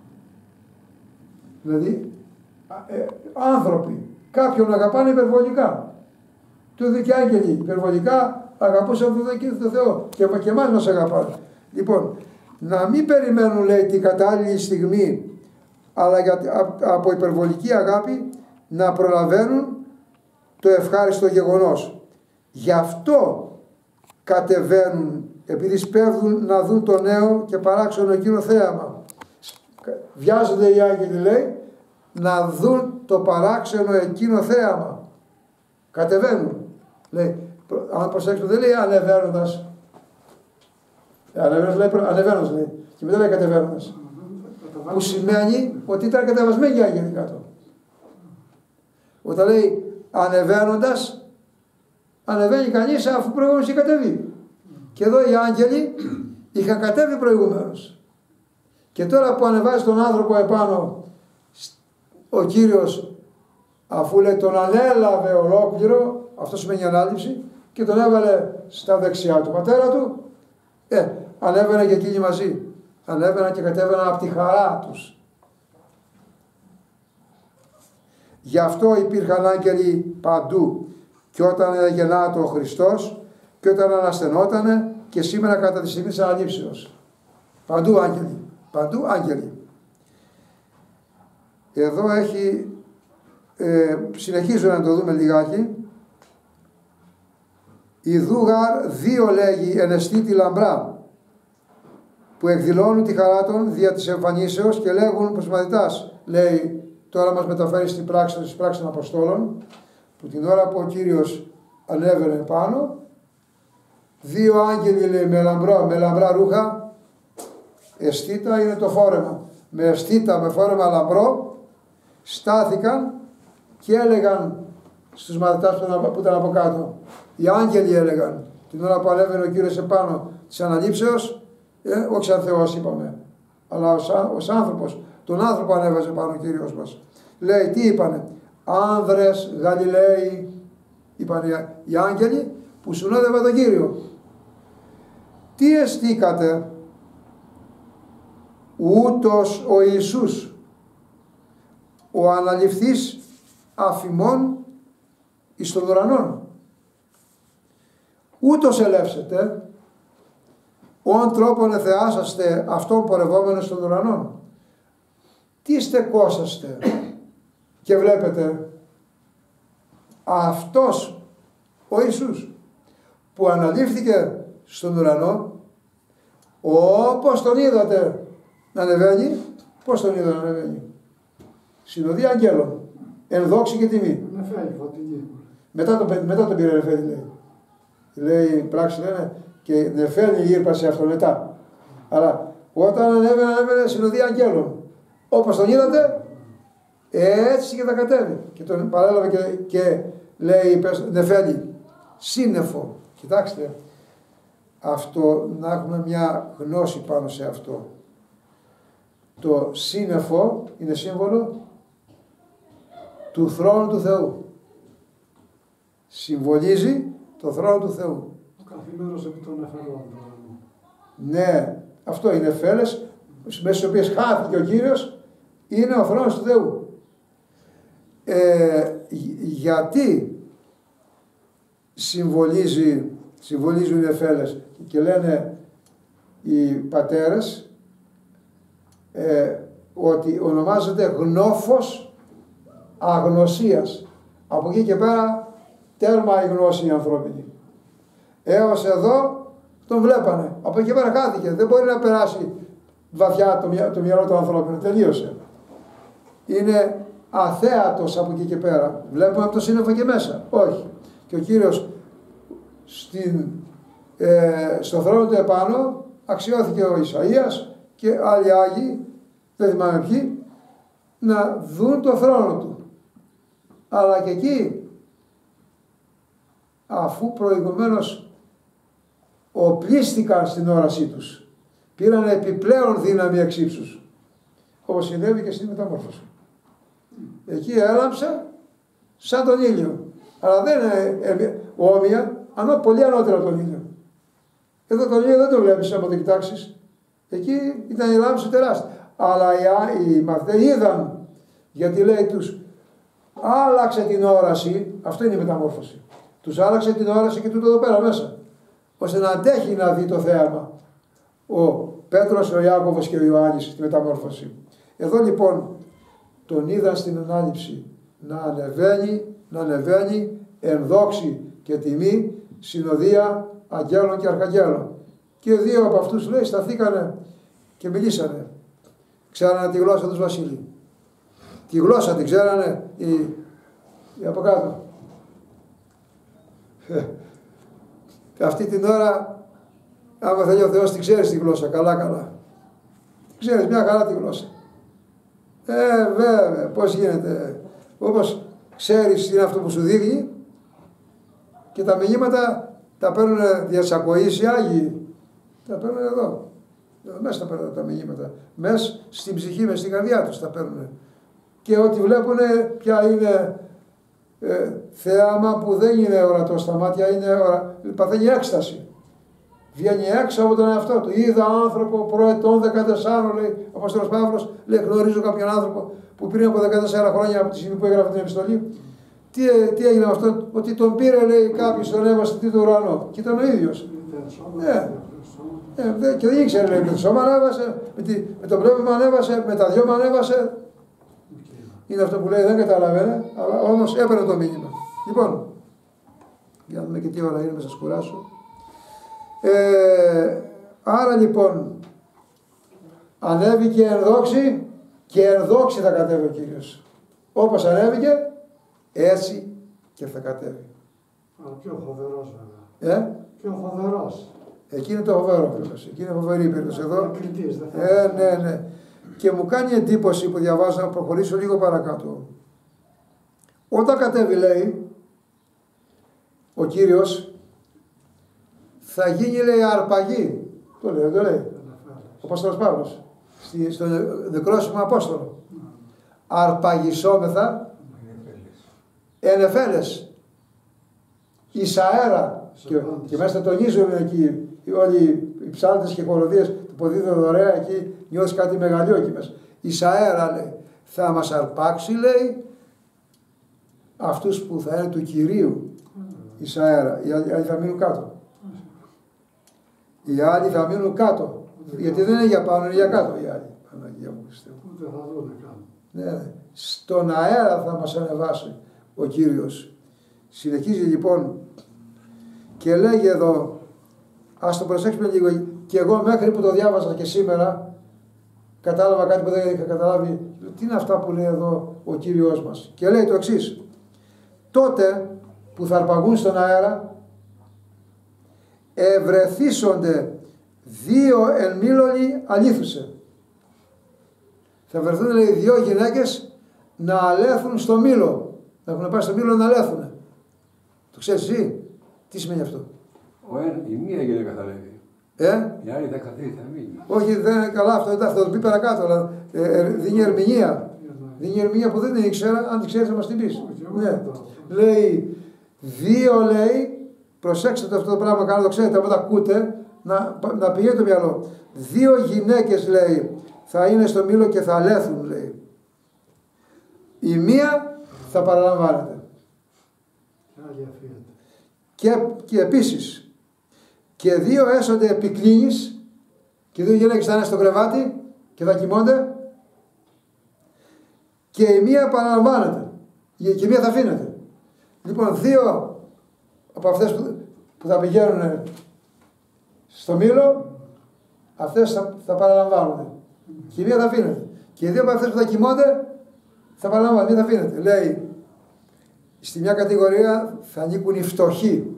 Δηλαδή ε, άνθρωποι κάποιον αγαπάνε υπερβολικά. Του δει και άγγελοι υπερβολικά αγαπούσαν τον Θεό και, και εμάς μας αγαπάνε. Λοιπόν, να μην περιμένουν λέει την κατάλληλη στιγμή, αλλά για, από υπερβολική αγάπη να προλαβαίνουν το ευχάριστο γεγονός. Γι' αυτό κατεβαίνουν, επειδή σπέβδουν να δουν το νέο και παράξενο εκείνο θέαμα. Βιάζονται οι άγγελοι λέει να δουν το παράξενο εκείνο θέαμα. Κατεβαίνουν. Λέει, αν προσέξετε δεν λέει ανεβαίνοντας. Ανεβαίνοντας λέει, ανεβαίνοντας λέει. Και μετά λέει κατεβαίνοντας. Που σημαίνει ότι ήταν κατεβασμένοι οι άγγελοι κάτω. Όταν λέει ανεβαίνοντας, ανεβαίνει κανείς αφού προηγούμενος είχε κατεβεί. Και εδώ οι άγγελοι είχαν κατέβει προηγούμενος. Και τώρα που ανεβάζει τον άνθρωπο επάνω, ο Κύριος, αφού λέει τον ανέλαβε ολόκληρο, αυτό σημαίνει ανάληψη, και τον έβαλε στα δεξιά του πατέρα του, ε, ανέβαινε και εκείνοι μαζί. Ανέβαιναν και κατέβαιναν από τη χαρά τους. Γι' αυτό υπήρχαν άγγελοι παντού. Και όταν γεννάτο ο Χριστός, και όταν αναστενότανε, και σήμερα κατά τη στιγμή της αναλήψεως. Παντού άγγελοι. Παντού άγγελοι. Εδώ έχει, ε, συνεχίζω να το δούμε λιγάκι. Ιδού γαρ δύο λέγει ενεστήτη λαμπρά, που εκδηλώνουν τη χαρά των δια της εμφανίσεως και λέγουν προς μαθητάς. Λέει, τώρα μας μεταφέρει στην πράξη, στις πράξεις των Αποστόλων, που την ώρα που ο Κύριος ανέβαινε πάνω, δύο άγγελοι λέει με λαμπρά, με λαμπρά ρούχα, αισθήτα είναι το φόρεμα, με αισθήτα, με φόρεμα λαμπρό, στάθηκαν και έλεγαν στους μαθητάς που ήταν από κάτω. Οι άγγελοι έλεγαν την ώρα που ανέβαινε ο Κύριος επάνω της αναλήψεως, ε, όχι σαν Θεός είπαμε, αλλά ως, ως άνθρωπος, τον άνθρωπο ανέβαζε πάνω ο Κύριος μας. Λέει, τι είπανε, άνδρες Γαλιλαίοι, είπαν οι, οι άγγελοι που συνόδευαν τον Κύριο. Τι εστίκατε, ούτως ο Ιησούς, ο αναληφθής αφημών εις των ουρανών. Ούτως ελεύσετε, όν τρόπον εθεάσαστε αυτόν πορευόμενος των ουρανών. Τι στεκόσαστε και βλέπετε αυτός ο Ιησούς που αναλήφθηκε στον ουρανό, όπως τον είδατε να ανεβαίνει, πώς τον είδατε να ανεβαίνει, συνοδεία αγγέλων, εν δόξη και τιμή. Μετά τον, μετά τον πήρε νεφέλη λέει. Λέει πράξη λένε και νεφέλη γύρπασε αυτό μετά. Αλλά όταν ανέβαινε, ανέβαινε συνοδεία αγγέλων. Όπως τον είδατε, έτσι και θα κατέβει. Και τον παρέλαβε και, και λέει νεφέλη, σύννεφο. Κοιτάξτε, αυτό να έχουμε μια γνώση πάνω σε αυτό. Το σύννεφο είναι σύμβολο του θρόνου του Θεού. Συμβολίζει το θρόνο του Θεού. Ο καθημένος επί των νεφελών. Ναι, αυτό είναι νεφέλες, μέσα στις οποίες χάθηκε ο Κύριος, είναι ο θρόνος του Θεού. ε, γιατί συμβολίζει, συμβολίζουν οι νεφέλες και λένε οι πατέρες ε, ότι ονομάζεται γνώφος αγνωσίας. Από εκεί και πέρα τέρμα η γνώση η ανθρώπινη. Έως εδώ τον βλέπανε. Από εκεί και πέρα χάθηκε. Δεν μπορεί να περάσει βαθιά το, μυα, το μυαλό του ανθρώπινου. Τελείωσε. Είναι αθέατος από εκεί και πέρα. Βλέπουμε από το σύννεφο και μέσα. Όχι. Και ο Κύριος στην, ε, στο θρόνο του επάνω αξιώθηκε ο Ισαΐας και άλλοι Άγιοι, δεν θυμάμαι ποιοι, να δουν το θρόνο του. Αλλά και εκεί, αφού προηγουμένως οπλίστηκαν στην όρασή τους, πήραν επιπλέον δύναμη εξ ύψους, όπως συνέβη και στη μεταμόρφωση. Εκεί έλαμψε σαν τον ήλιο, αλλά δεν είναι όμοια, ανώ, πολύ ανώτερα από τον ήλιο. Εδώ τον ήλιο δεν το βλέπεις άμα το κοιτάξεις. Εκεί ήταν η λάμψη τεράστια. Αλλά οι, οι μαθητές είδαν, γιατί λέει τους άλλαξε την όραση, αυτό είναι η μεταμόρφωση. Τους άλλαξε την όραση και τούτο εδώ πέρα μέσα, ώστε να αντέχει να δει το θέαμα ο Πέτρος, ο Ιάκωβος και ο Ιωάννης στη μεταμόρφωση. Εδώ λοιπόν τον είδαν στην ανάληψη να ανεβαίνει, να ανεβαίνει εν δόξη και τιμή, συνοδεία αγγέλων και αρχαγγέλων. Και δύο από αυτούς λέει σταθήκανε και μιλήσανε. Ξέρανε τη γλώσσα τους Βασίλη. Τη γλώσσα την ξέρανε οι, οι από κάτω. Αυτή την ώρα, άμα θέλει ο Θεός, την ξέρεις τη γλώσσα, καλά καλά. Την ξέρεις μια χαρά τη γλώσσα. Ε, βέβαια, πώς γίνεται. Όπως ξέρεις τι είναι αυτό που σου δείχνει και τα μηνύματα τα παίρνουν διασακοείς οι Άγιοι. Τα παίρνουν εδώ. Μέσα τα παίρνουν τα μηνύματα. Μέσα στην ψυχή, μέσα στην καρδιά τους τα παίρνουν. Και ό,τι βλέπουν πια είναι ε, θέαμα που δεν είναι ορατό στα μάτια, είναι ορα... παθαίνει έκσταση. Βγαίνει έξω από τον εαυτό του. Είδα άνθρωπο προετών δεκατεσσάρων, λέει ο Απόστολος Παύλος, λέει γνωρίζω κάποιον άνθρωπο που πριν από δεκατέσσερα χρόνια από τη στιγμή που έγραφε την επιστολή, τι, τι έγινε με αυτό, ότι τον πήρε λέει κάποιος, τον έβασε τι του ουρανό και ήταν ο ίδιος. Ναι. Ε, και δεν ήξερε λέει, με το σώμα ανέβασε, με, τη, με το πνεύμα ανέβασε, με τα δυο μου ανέβασε. Είναι αυτό που λέει, δεν καταλαβαίνε, αλλά όμως έπαιρνε το μήνυμα. Λοιπόν, για να δούμε και τι ώρα είναι, να σας κουράσω. Ε, άρα λοιπόν, ανέβηκε εν δόξη και εν δόξη θα κατέβει ο Κύριος. Όπως ανέβηκε, έτσι και θα κατέβει. Αλλά πιο φοβερός βέβαια. Ε? Πιο φοβερός. Εκεί είναι το φοβερό περίπτωση. Εκεί είναι φοβερή περίπτωση εδώ. Κριτής, δεν θα Ε, ναι, ναι. Και μου κάνει εντύπωση που διαβάζω, να προχωρήσω λίγο παρακάτω. Όταν κατέβει λέει ο Κύριος, θα γίνει λέει αρπαγή. Το λέει, το λέει. Ο Απόστολος Παύλος στο νεκρόσιμο Απόστολο. Αρπαγισόμεθα εν εφέλες εις αέρα. Και, και μέσα τονίζουν εκεί όλοι οι ψάλτες και οι χοροδίες του ποδίδου δωρεά εκεί, νιώθεις κάτι μεγαλείο εκεί μέσα. Εις αέρα λέει, θα μας αρπάξει λέει αυτούς που θα είναι του Κυρίου εις αέρα. Οι άλλοι θα μείνουν κάτω. Οι άλλοι θα μείνουν κάτω. Γιατί δεν είναι για πάνω, είναι για κάτω οι άλλοι. Παναγία μου πιστεύω. Ούτε θα δούνε καν. Ναι, ναι. Στον αέρα θα μας ανεβάσει ο Κύριος. Συνεχίζει λοιπόν και λέγει εδώ, ας το προσέξουμε λίγο, και εγώ μέχρι που το διάβασα και σήμερα κατάλαβα κάτι που δεν είχα καταλάβει. Τι είναι αυτά που λέει εδώ ο Κύριος μας. Και λέει το εξής, τότε που θα αρπαγούν στον αέρα ευρεθίσονται δύο εν μήλωνοι αλήθουσε. Θα βρεθούν λέει δύο γυναίκες να αλέθουν στο μήλο. Να έχουν πάει στο μήλο να αλέθουν. Το ξέρεις εσύ. Τι σημαίνει αυτό. Ο εν, η μία γυναίκα θα λέει. Ε? Η άλλη θα καθίσει, θα μείνει. Όχι, δεν είναι καλά αυτό. Θα το πει παρακάτω. Αλλά ε, ε, δίνει ερμηνεία. Δίνει ερμηνεία που δεν την ήξερα. Αν την ξέρεις θα μας την πεις. Ναι. Λέει, δύο λέει, προσέξτε το αυτό το πράγμα, κάνω το ξέρετε, άμα τα ακούτε, να, να πηγαίνει το μυαλό. Δύο γυναίκες λέει θα είναι στο μήλο και θα αλέθουν λέει. Η μία θα παραλαμβάνετε. Και, και επίσης, και δύο έσονται επικλίνεις και δύο γυναίκες θα είναι στο κρεβάτι και θα κοιμώνται και η μία παραλαμβάνεται και η μία θα αφήνεται. Λοιπόν, δύο από αυτές που, που θα πηγαίνουν στο μήλο, αυτές θα, θα παραλαμβάνονται και η μία θα αφήνεται. Και οι δύο από αυτές που θα κοιμώνται θα παραλαμβάνονται, μία θα αφήνεται. Λέει, στη μια κατηγορία θα ανήκουν οι φτωχοί.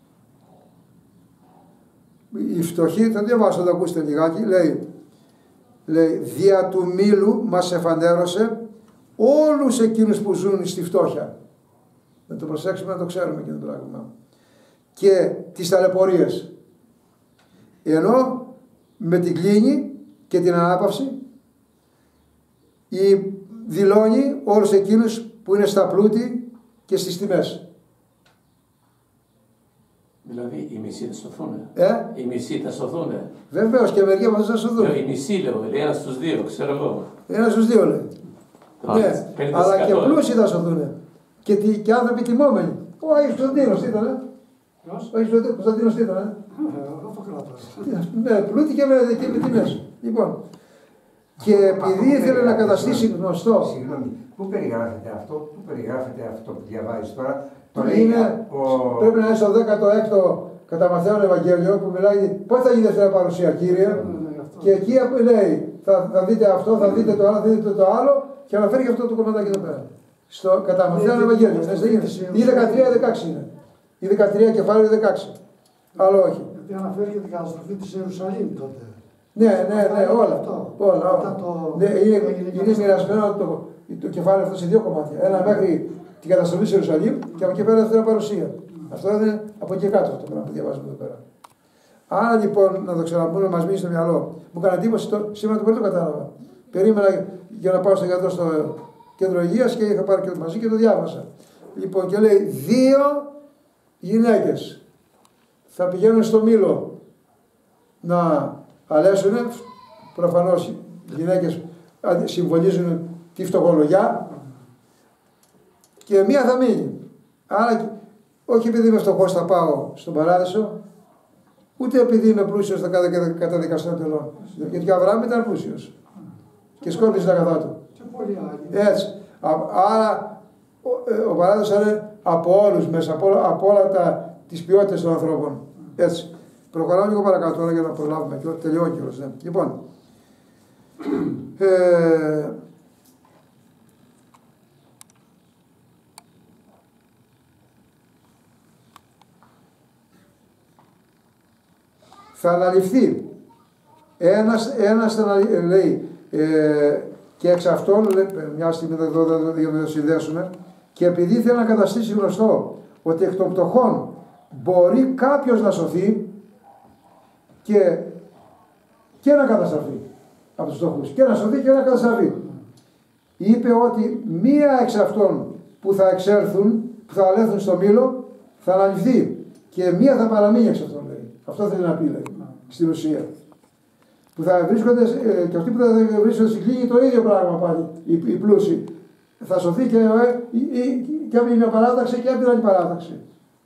Οι φτωχοί, θα διαβάσω, θα το ακούσετε λιγάκι, λέει, λέει, δια του μήλου μας εφανέρωσε όλους εκείνους που ζουν στη φτώχεια. Να το προσέξουμε, να το ξέρουμε και το πράγμα. Και τις ταλαιπωρίες. Ενώ με την κλίνη και την ανάπαυση η δηλώνει όλους εκείνους που είναι στα πλούτη και στις τιμές. Δηλαδή οι μισοί θα σωθούν. Ε? Οι μισοί θα σωθούν. Βεβαίως και μερικοί από αυτούς θα σωθούν. Οι μισοί λέω, λέει ένα στους δύο, ξέρω εγώ. Ένα στους δύο λέει. Ναι, αλλά και πλούσιοι θα σωθούν. Και, και άνθρωποι τιμόμενοι. Ο Άγιος Κωνσταντίνος τι ήτανε. Ο Άγιος Κωνσταντίνος τι ήτανε. Ναι, πλούτη και με, και με τιμές. Λοιπόν, και επειδή ήθελε να καταστήσει γνωστό. Συγγνώμη, πού περιγράφεται αυτό, πού περιγράφεται αυτό που διαβάζεις τώρα. Το είναι, ο... Πρέπει να είναι στο δέκατο έκτο κατά Μαθαίον Ευαγγέλιο που μιλάει πώς θα γίνει η δεύτερη παρουσία, Κύριε. Mm, και εκεί λέει θα, θα δείτε αυτό, θα δείτε το άλλο, θα δείτε το άλλο και αναφέρει και αυτό το κομματάκι εδώ πέρα. Στο κατά Μαθαίον Ευαγγέλιο. Ή δεκατρία δεκαέξι είναι. Ή δεκατρία κεφάλαιο δεκαέξι. Άλλο όχι. Γιατί αναφέρει και την καταστροφή της Ιερουσαλήμ τότε. Ναι, ναι, ναι, όλα. όλα, όλα. Το... Ναι, είναι, είναι μοιρασμένο το, το κεφάλαιο αυτό σε δύο κομμάτια. Ένα μέχρι την καταστροφή της Ιερουσαλήμ και από εκεί πέρα δεύτερη παρουσία. Mm. Αυτό είναι από εκεί κάτω αυτό το πράγμα που διαβάζουμε εδώ πέρα. Άρα λοιπόν, να το ξαναπούμε, να μας μείνει στο μυαλό. Μου έκανε εντύπωση το, σήμερα το πρωί το κατάλαβα. Περίμενα για να πάω στο γιατρό στο κέντρο υγείας και είχα πάρει και μαζί και το διάβασα. Λοιπόν, και λέει δύο γυναίκες θα πηγαίνουν στο μήλο να αλέσουν. Προφανώς οι γυναίκες συμβολίζουν τη φτωχολογιά. Και μία θα μείνει. Άρα, όχι επειδή είμαι φτωχός θα πάω στον παράδεισο, ούτε επειδή είμαι πλούσιος θα καταδικαστώ τελών. Γιατί ο Αβραάμ ήταν πλούσιος. Και σκόρπισε τα αγαθά του. Έτσι. Άρα, ο, ο παράδεισος είναι από όλους μέσα, από, από όλα τα, τις ποιότητες των ανθρώπων. Έτσι. Προχωράω λίγο παρακάτω τώρα για να προλάβουμε. Και τελειώνει κιόλας. Ναι. Λοιπόν. Ε, θα αναλυφθεί. Ένας, ένας θα αναλυφθεί, λέει, ε, και εξ αυτών, λέει, μια στιγμή εδώ για να το συνδέσουμε, και επειδή θέλει να καταστήσει γνωστό ότι εκ των πτωχών μπορεί κάποιος να σωθεί και, και να καταστραφεί από τους φτωχούς, και να σωθεί και να καταστραφεί. Είπε ότι μία εξ αυτών που θα εξέλθουν, που θα αλέθουν στο μήλο, θα αναλυφθεί και μία θα παραμείνει εξ αυτών, λέει. Αυτό θέλει να πει, λέει, στην ουσία. Που θα βρίσκονται, ε, και αυτοί που θα βρίσκονται στην κλίνη το ίδιο πράγμα πάλι, οι, οι πλούσιοι. Θα σωθεί και, ε, και από μια παράταξη και από την άλλη παράταξη.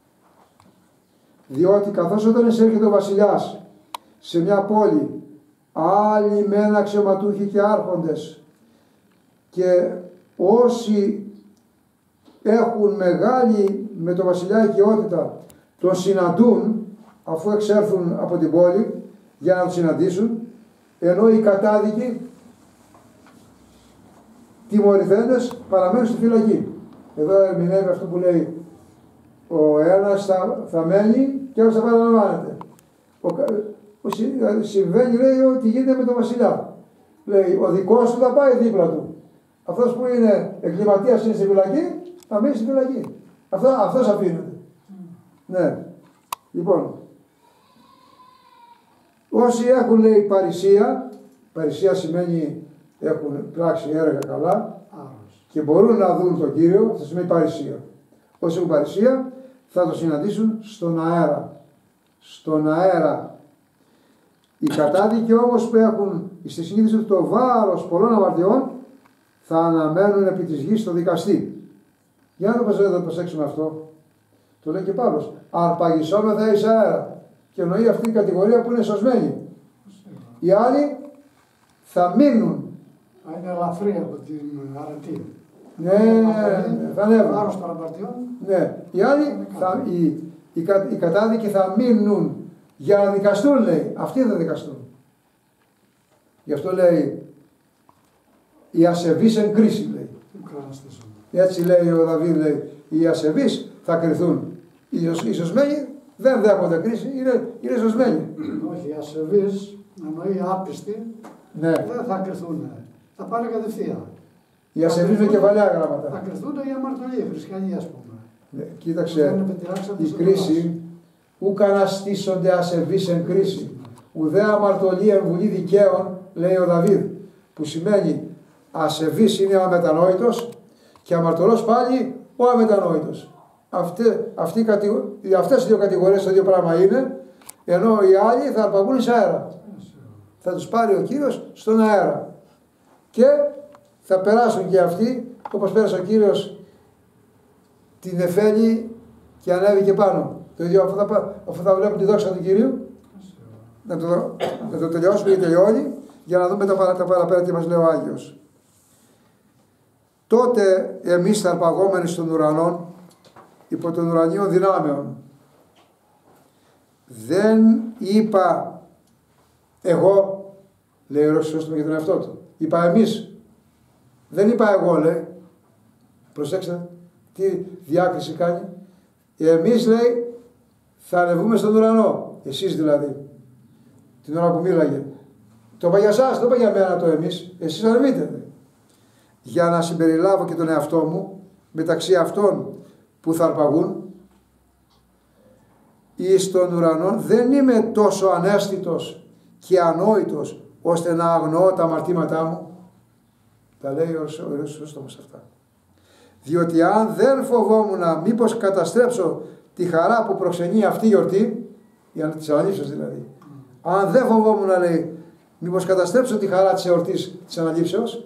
Διότι καθώς όταν εισέρχεται ο βασιλιάς σε μια πόλη, άλλοι μεν αξιωματούχοι και άρχοντες, και όσοι έχουν μεγάλη με το βασιλιά οικειότητα τον συναντούν αφού εξέρθουν από την πόλη για να τον συναντήσουν, ενώ οι κατάδικοι τιμωρηθέντες παραμένουν στη φυλακή. Εδώ ερμηνεύει αυτό που λέει ο ένας θα, θα μένει και άλλος θα παραλαμβάνεται. Ο, ο, συμβαίνει, λέει, ότι γίνεται με τον βασιλιά. Λέει ο δικός του θα πάει δίπλα του. Αυτός που είναι εγκληματίας είναι στη φυλακή, θα μείνει στη φυλακή. Αυτό, αυτός αφήνεται. Mm. Ναι. Λοιπόν, όσοι έχουν, λέει, παρησία, παρησία σημαίνει έχουν πράξει έργα καλά και μπορούν να δουν τον Κύριο, αυτό σημαίνει παρησία. Όσοι έχουν παρησία θα το συναντήσουν στον αέρα. Στον αέρα. Οι κατάδικοι όμως που έχουν στη συνείδηση το βάρος πολλών αμαρτιών θα αναμένουν επί της γης στο δικαστή. Για να το προσέξουμε αυτό. Το λέει και Παύλος. Αρπαγισόμεθα εις αέρα. Και εννοεί αυτή η κατηγορία που είναι σωσμένη. Οι άλλοι θα μείνουν. Θα είναι ελαφρύ από την αρετή. Ναι, ναι, θα ανέβουν. Άρρος των αμαρτιών. Ναι, οι άλλοι, θα, οι, οι, κα, οι κατάδικοι θα μείνουν για να δικαστούν, λέει. Αυτοί θα δικαστούν. Γι' αυτό λέει, οι ασεβείς εν κρίση, λέει. Έτσι λέει ο Δαβίδ, λέει, οι ασεβείς θα κριθούν. Οι σωσμένοι δεν δέχονται κρίση, είναι, είναι σωσμένοι. Όχι, οι ασεβείς, εννοεί άπιστοι, ναι. δεν θα κρυθούν. Θα πάνε κατευθείαν. Οι ασεβείς με κεφαλαία γράμματα. Θα κρυθούν οι αμαρτωλοί, οι χριστιανοί, ας πούμε. Ναι, κοίταξε, η κρίση, ουκ αναστήσονται ασεβείς εν κρίση, ουδέ αμαρτωλοί εν βουλή δικαίων, λέει ο Δαβίδ, που σημαίνει ασεβής είναι ο αμετανόητος και αμαρτωλός πάλι ο αμετανόητος. Αυτέ, αυτή, αυτές οι δύο κατηγορίες το ίδιο πράγμα είναι, ενώ οι άλλοι θα αρπαγούν σε αέρα. Θα τους πάρει ο Κύριος στον αέρα και θα περάσουν και αυτοί όπως πέρασε ο Κύριος την Εφέλη και ανέβηκε πάνω. Το ίδιο αφού θα, αφού θα βλέπουν τη δόξα του Κυρίου, να το, να το τελειώσουμε γιατί τελειώνει, για να δούμε τα, τα παραπέρα τι μας λέει ο Άγιος. Τότε εμείς θα αρπαγόμενοι στον ουρανό, υπό των ουρανίων δυνάμεων, δεν είπα εγώ, λέει ο Ρωσιόστομο για τον εαυτό του, είπα εμείς, δεν είπα εγώ, λέει, προσέξτε τι διάκριση κάνει, εμείς, λέει, θα ανεβούμε στον ουρανό, εσείς δηλαδή, την ώρα που μίλαγε. Το είπα για εσάς, δεν είπα για μένα το εμείς, εσείς ανεβείτε. Για να συμπεριλάβω και τον εαυτό μου μεταξύ αυτών που θα αρπαγούν εις των ουρανών, δεν είμαι τόσο ανέστητος και ανόητος ώστε να αγνοώ τα αμαρτήματά μου. Τα λέει ο Ρωσιόστομος αυτά. Διότι αν δεν φοβόμουν μήπως καταστρέψω τη χαρά που προξενεί αυτή η γιορτή, για να της αναλήψεως δηλαδή, αν δεν φοβόμουν, λέει, μήπως καταστρέψω τη χαρά της εορτής της αναλήψεως,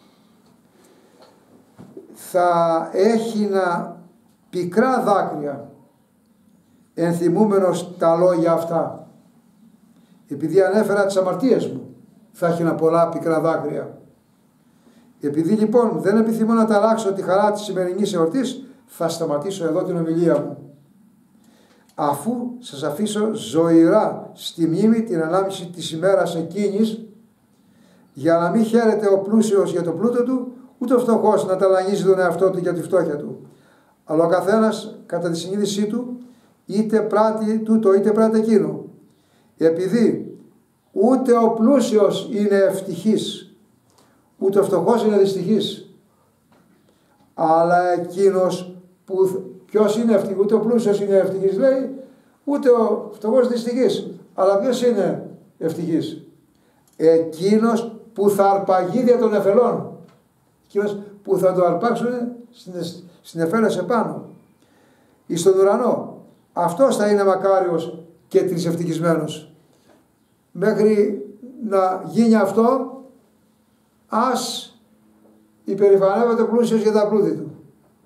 θα έχινα πικρά δάκρυα ενθυμούμενος τα λόγια αυτά. Επειδή ανέφερα τις αμαρτίες μου, θα έχινα πολλά πικρά δάκρυα. Επειδή λοιπόν δεν επιθυμώ να ταράξω τη χαρά της σημερινής εορτής, θα σταματήσω εδώ την ομιλία μου. Αφού σας αφήσω ζωηρά στη μνήμη την ανάμνηση της ημέρας εκείνης, για να μην χαίρεται ο πλούσιος για το πλούτο του, ούτε ο φτωχός να ταλανίζει τον εαυτό του για τη φτώχεια του. Αλλά ο καθένας κατά τη συνείδησή του είτε πράττει τούτο είτε πράττει εκείνο. Επειδή ούτε ο πλούσιος είναι ευτυχής, ούτε ο φτωχός είναι δυστυχής, αλλά εκείνος που ποιος είναι ευτυχής, ούτε ο πλούσιος είναι ευτυχής, λέει, ούτε ο φτωχός δυστυχής, αλλά ποιος είναι ευτυχής? Εκείνος που θα αρπαγεί δια των εφελών, εκείνος που θα το αρπάξουν στην εφέλες επάνω, εις τον ουρανό. Αυτός θα είναι μακάριος και τρισευτυχισμένος. Μέχρι να γίνει αυτό, ας υπερηφανεύεται πλούσιος για τα πλούτη του.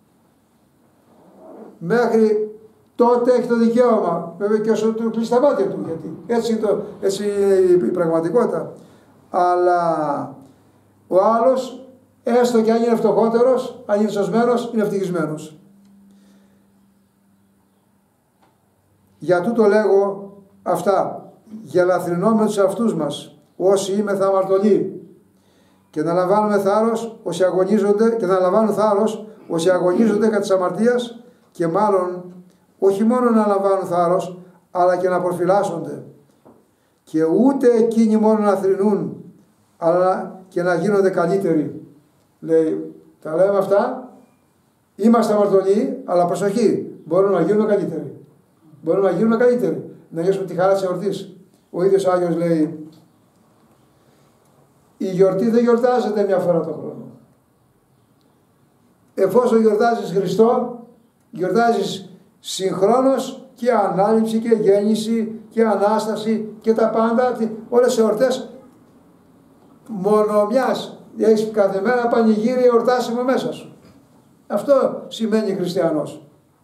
Μέχρι τότε έχει το δικαίωμα, βέβαια και όσο του κλείσει τα μάτια του, γιατί έτσι είναι, το, έτσι είναι η πραγματικότητα. Αλλά ο άλλος, έστω και αν είναι φτωχότερος, αν είναι σωσμένος, είναι ευτυχισμένος. Για τούτο λέγω αυτά, για λαθρινό με τους αυτούς μας, όσοι είμαι θα αμαρτωλοί, και να λαμβάνουμε θάρρος όσοι αγωνίζονται, και να λαμβάνουν θάρρος όσοι αγωνίζονται κατά της αμαρτίας, και μάλλον όχι μόνο να λαμβάνουν θάρρος, αλλά και να προφυλάσσονται. Και ούτε εκείνοι μόνο να θρηνούν, αλλά και να γίνονται καλύτεροι. Λέει, τα λέμε αυτά, είμαστε αμαρτωλοί, αλλά προσοχή, μπορούμε να γίνουμε καλύτεροι. Μπορούμε να γίνουμε καλύτεροι, να νιώσουμε τη χαρά της εορτής. Ο ίδιος Άγιος λέει, η γιορτή δεν γιορτάζεται μια φορά το χρόνο. Εφόσον γιορτάζεις Χριστό, γιορτάζεις συγχρόνως και ανάληψη και γέννηση και Ανάσταση και τα πάντα, όλες οι εορτές μόνο μιας. Έχεις κάθε μέρα πανηγύρι εορτάσιμο μέσα σου. Αυτό σημαίνει χριστιανός.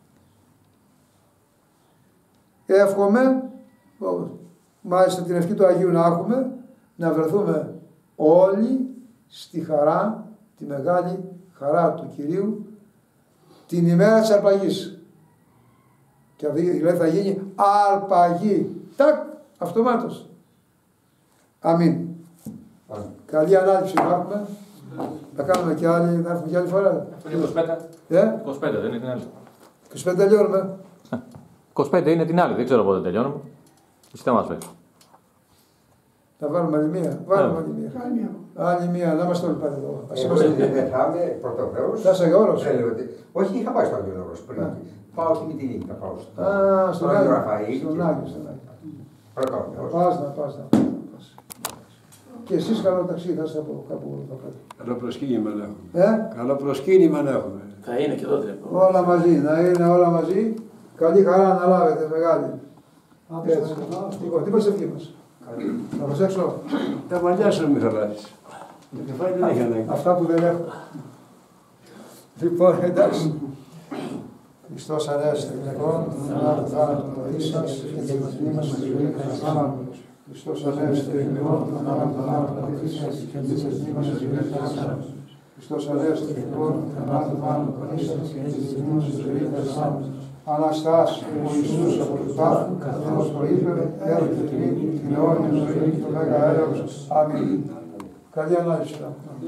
Εύχομαι, μάλιστα την ευχή του Αγίου να έχουμε, να βρεθούμε όλοι στη χαρά, τη μεγάλη χαρά του Κυρίου, την ημέρα της αρπαγής. Και δηλαδή θα γίνει αρπαγή. Τάκ, αυτομάτως. Αμήν. Άρα. Καλή ανάληψη να έχουμε. Θα κάνουμε και άλλη, να έχουμε και άλλη φορά. είκοσι πέντε. Ε? είκοσι πέντε δεν είναι την άλλη. είκοσι πέντε τελειώνουμε. είκοσι πέντε είναι την άλλη, δεν ξέρω πότε τελειώνουμε. Εσύ θα μας πες. Θα βάλουμε άλλη μία. Βάλουμε άλλη μία. Άλλη μία, να είμαστε όλοι πάλι εδώ. Εγώ δεν θα είμαι πρωτοβέος. Θα είσαι Γιώργος. Όχι, είχα πάει στον Άγιο Λόγος πριν. Πάω στη Μητυλίνη, θα πάω στον Άγιο Ραφαήλ. Στον Άγιο, στον Άγιο. Πρωτοβέος. Πας να, πας να. Και εσείς καλό ταξίδι, θα είστε από κάπου εδώ κάτω. Καλό προσκύνημα να έχουμε. Ε? Καλό προσκύνημα να έχουμε. Θα είναι και εδώ τρέπω. Όλα μαζί, να είναι όλα μαζί. Καλή χαρά να λάβετε, μεγάλη. Έτσι. Λοιπόν, τι προσευχή μας. Να προσέξω. Τα μαλλιά σου μην θαλάσσεις. Το κεφάλι δεν έχει ανάγκη. Αυτά που δεν έχω. Λοιπόν, εντάξει. Χριστός Ανέστη, γυναικών, θανάτου θάνατον βοήθησας, και την δοκιμή μας στη ζωή Χριστάναμε. Χριστός Ανέστη, γυναικών, θανάτου θάνατον βοήθησας, και την δοκιμή μας στη ζωή Χριστάναμε. Χριστός Ανέστη, γυναικών, θανάτου θάνατον βοήθησας, και την δοκιμή μας στη ζωή Χριστάναμε. Αναστάς ο Ιησούς από του τάφου, καθώς προείπερε, έρωτε τιμή, την αιώνια ζωή, το μέγα έλεος. Αμήν. Καλή ανάλυση.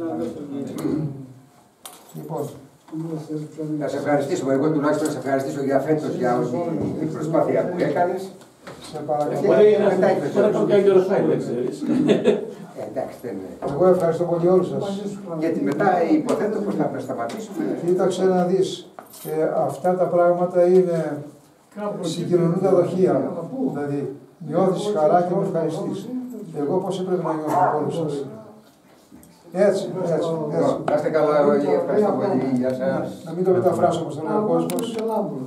Λοιπόν. Να σε ευχαριστήσουμε, εγώ τουλάχιστον να σε ευχαριστήσω για φέτος για όλη την προσπάθεια που έκανες. Σε παρακαλώ. Μπορεί να το κάνει και ο Ρωσάιλ, δεν ξέρεις. Εντάξει, δεν είναι. Εγώ ευχαριστώ πολύ όλους σας. Γιατί μετά υποθέτω πως θα σταματήσουμε. Κοίταξε να δεις. Ε, αυτά τα πράγματα είναι συγκοινωνούν τα δοχεία. Δηλαδή, νιώθεις χαρά και με ευχαριστείς. Εγώ πώς έπρεπε να νιώθω από όλους σας. Έτσι, έτσι, έτσι. Να είστε καλά, Ρόγι, ευχαριστώ πολύ. Γεια σας. Να μην το μεταφράσω όπως τον κόσμο.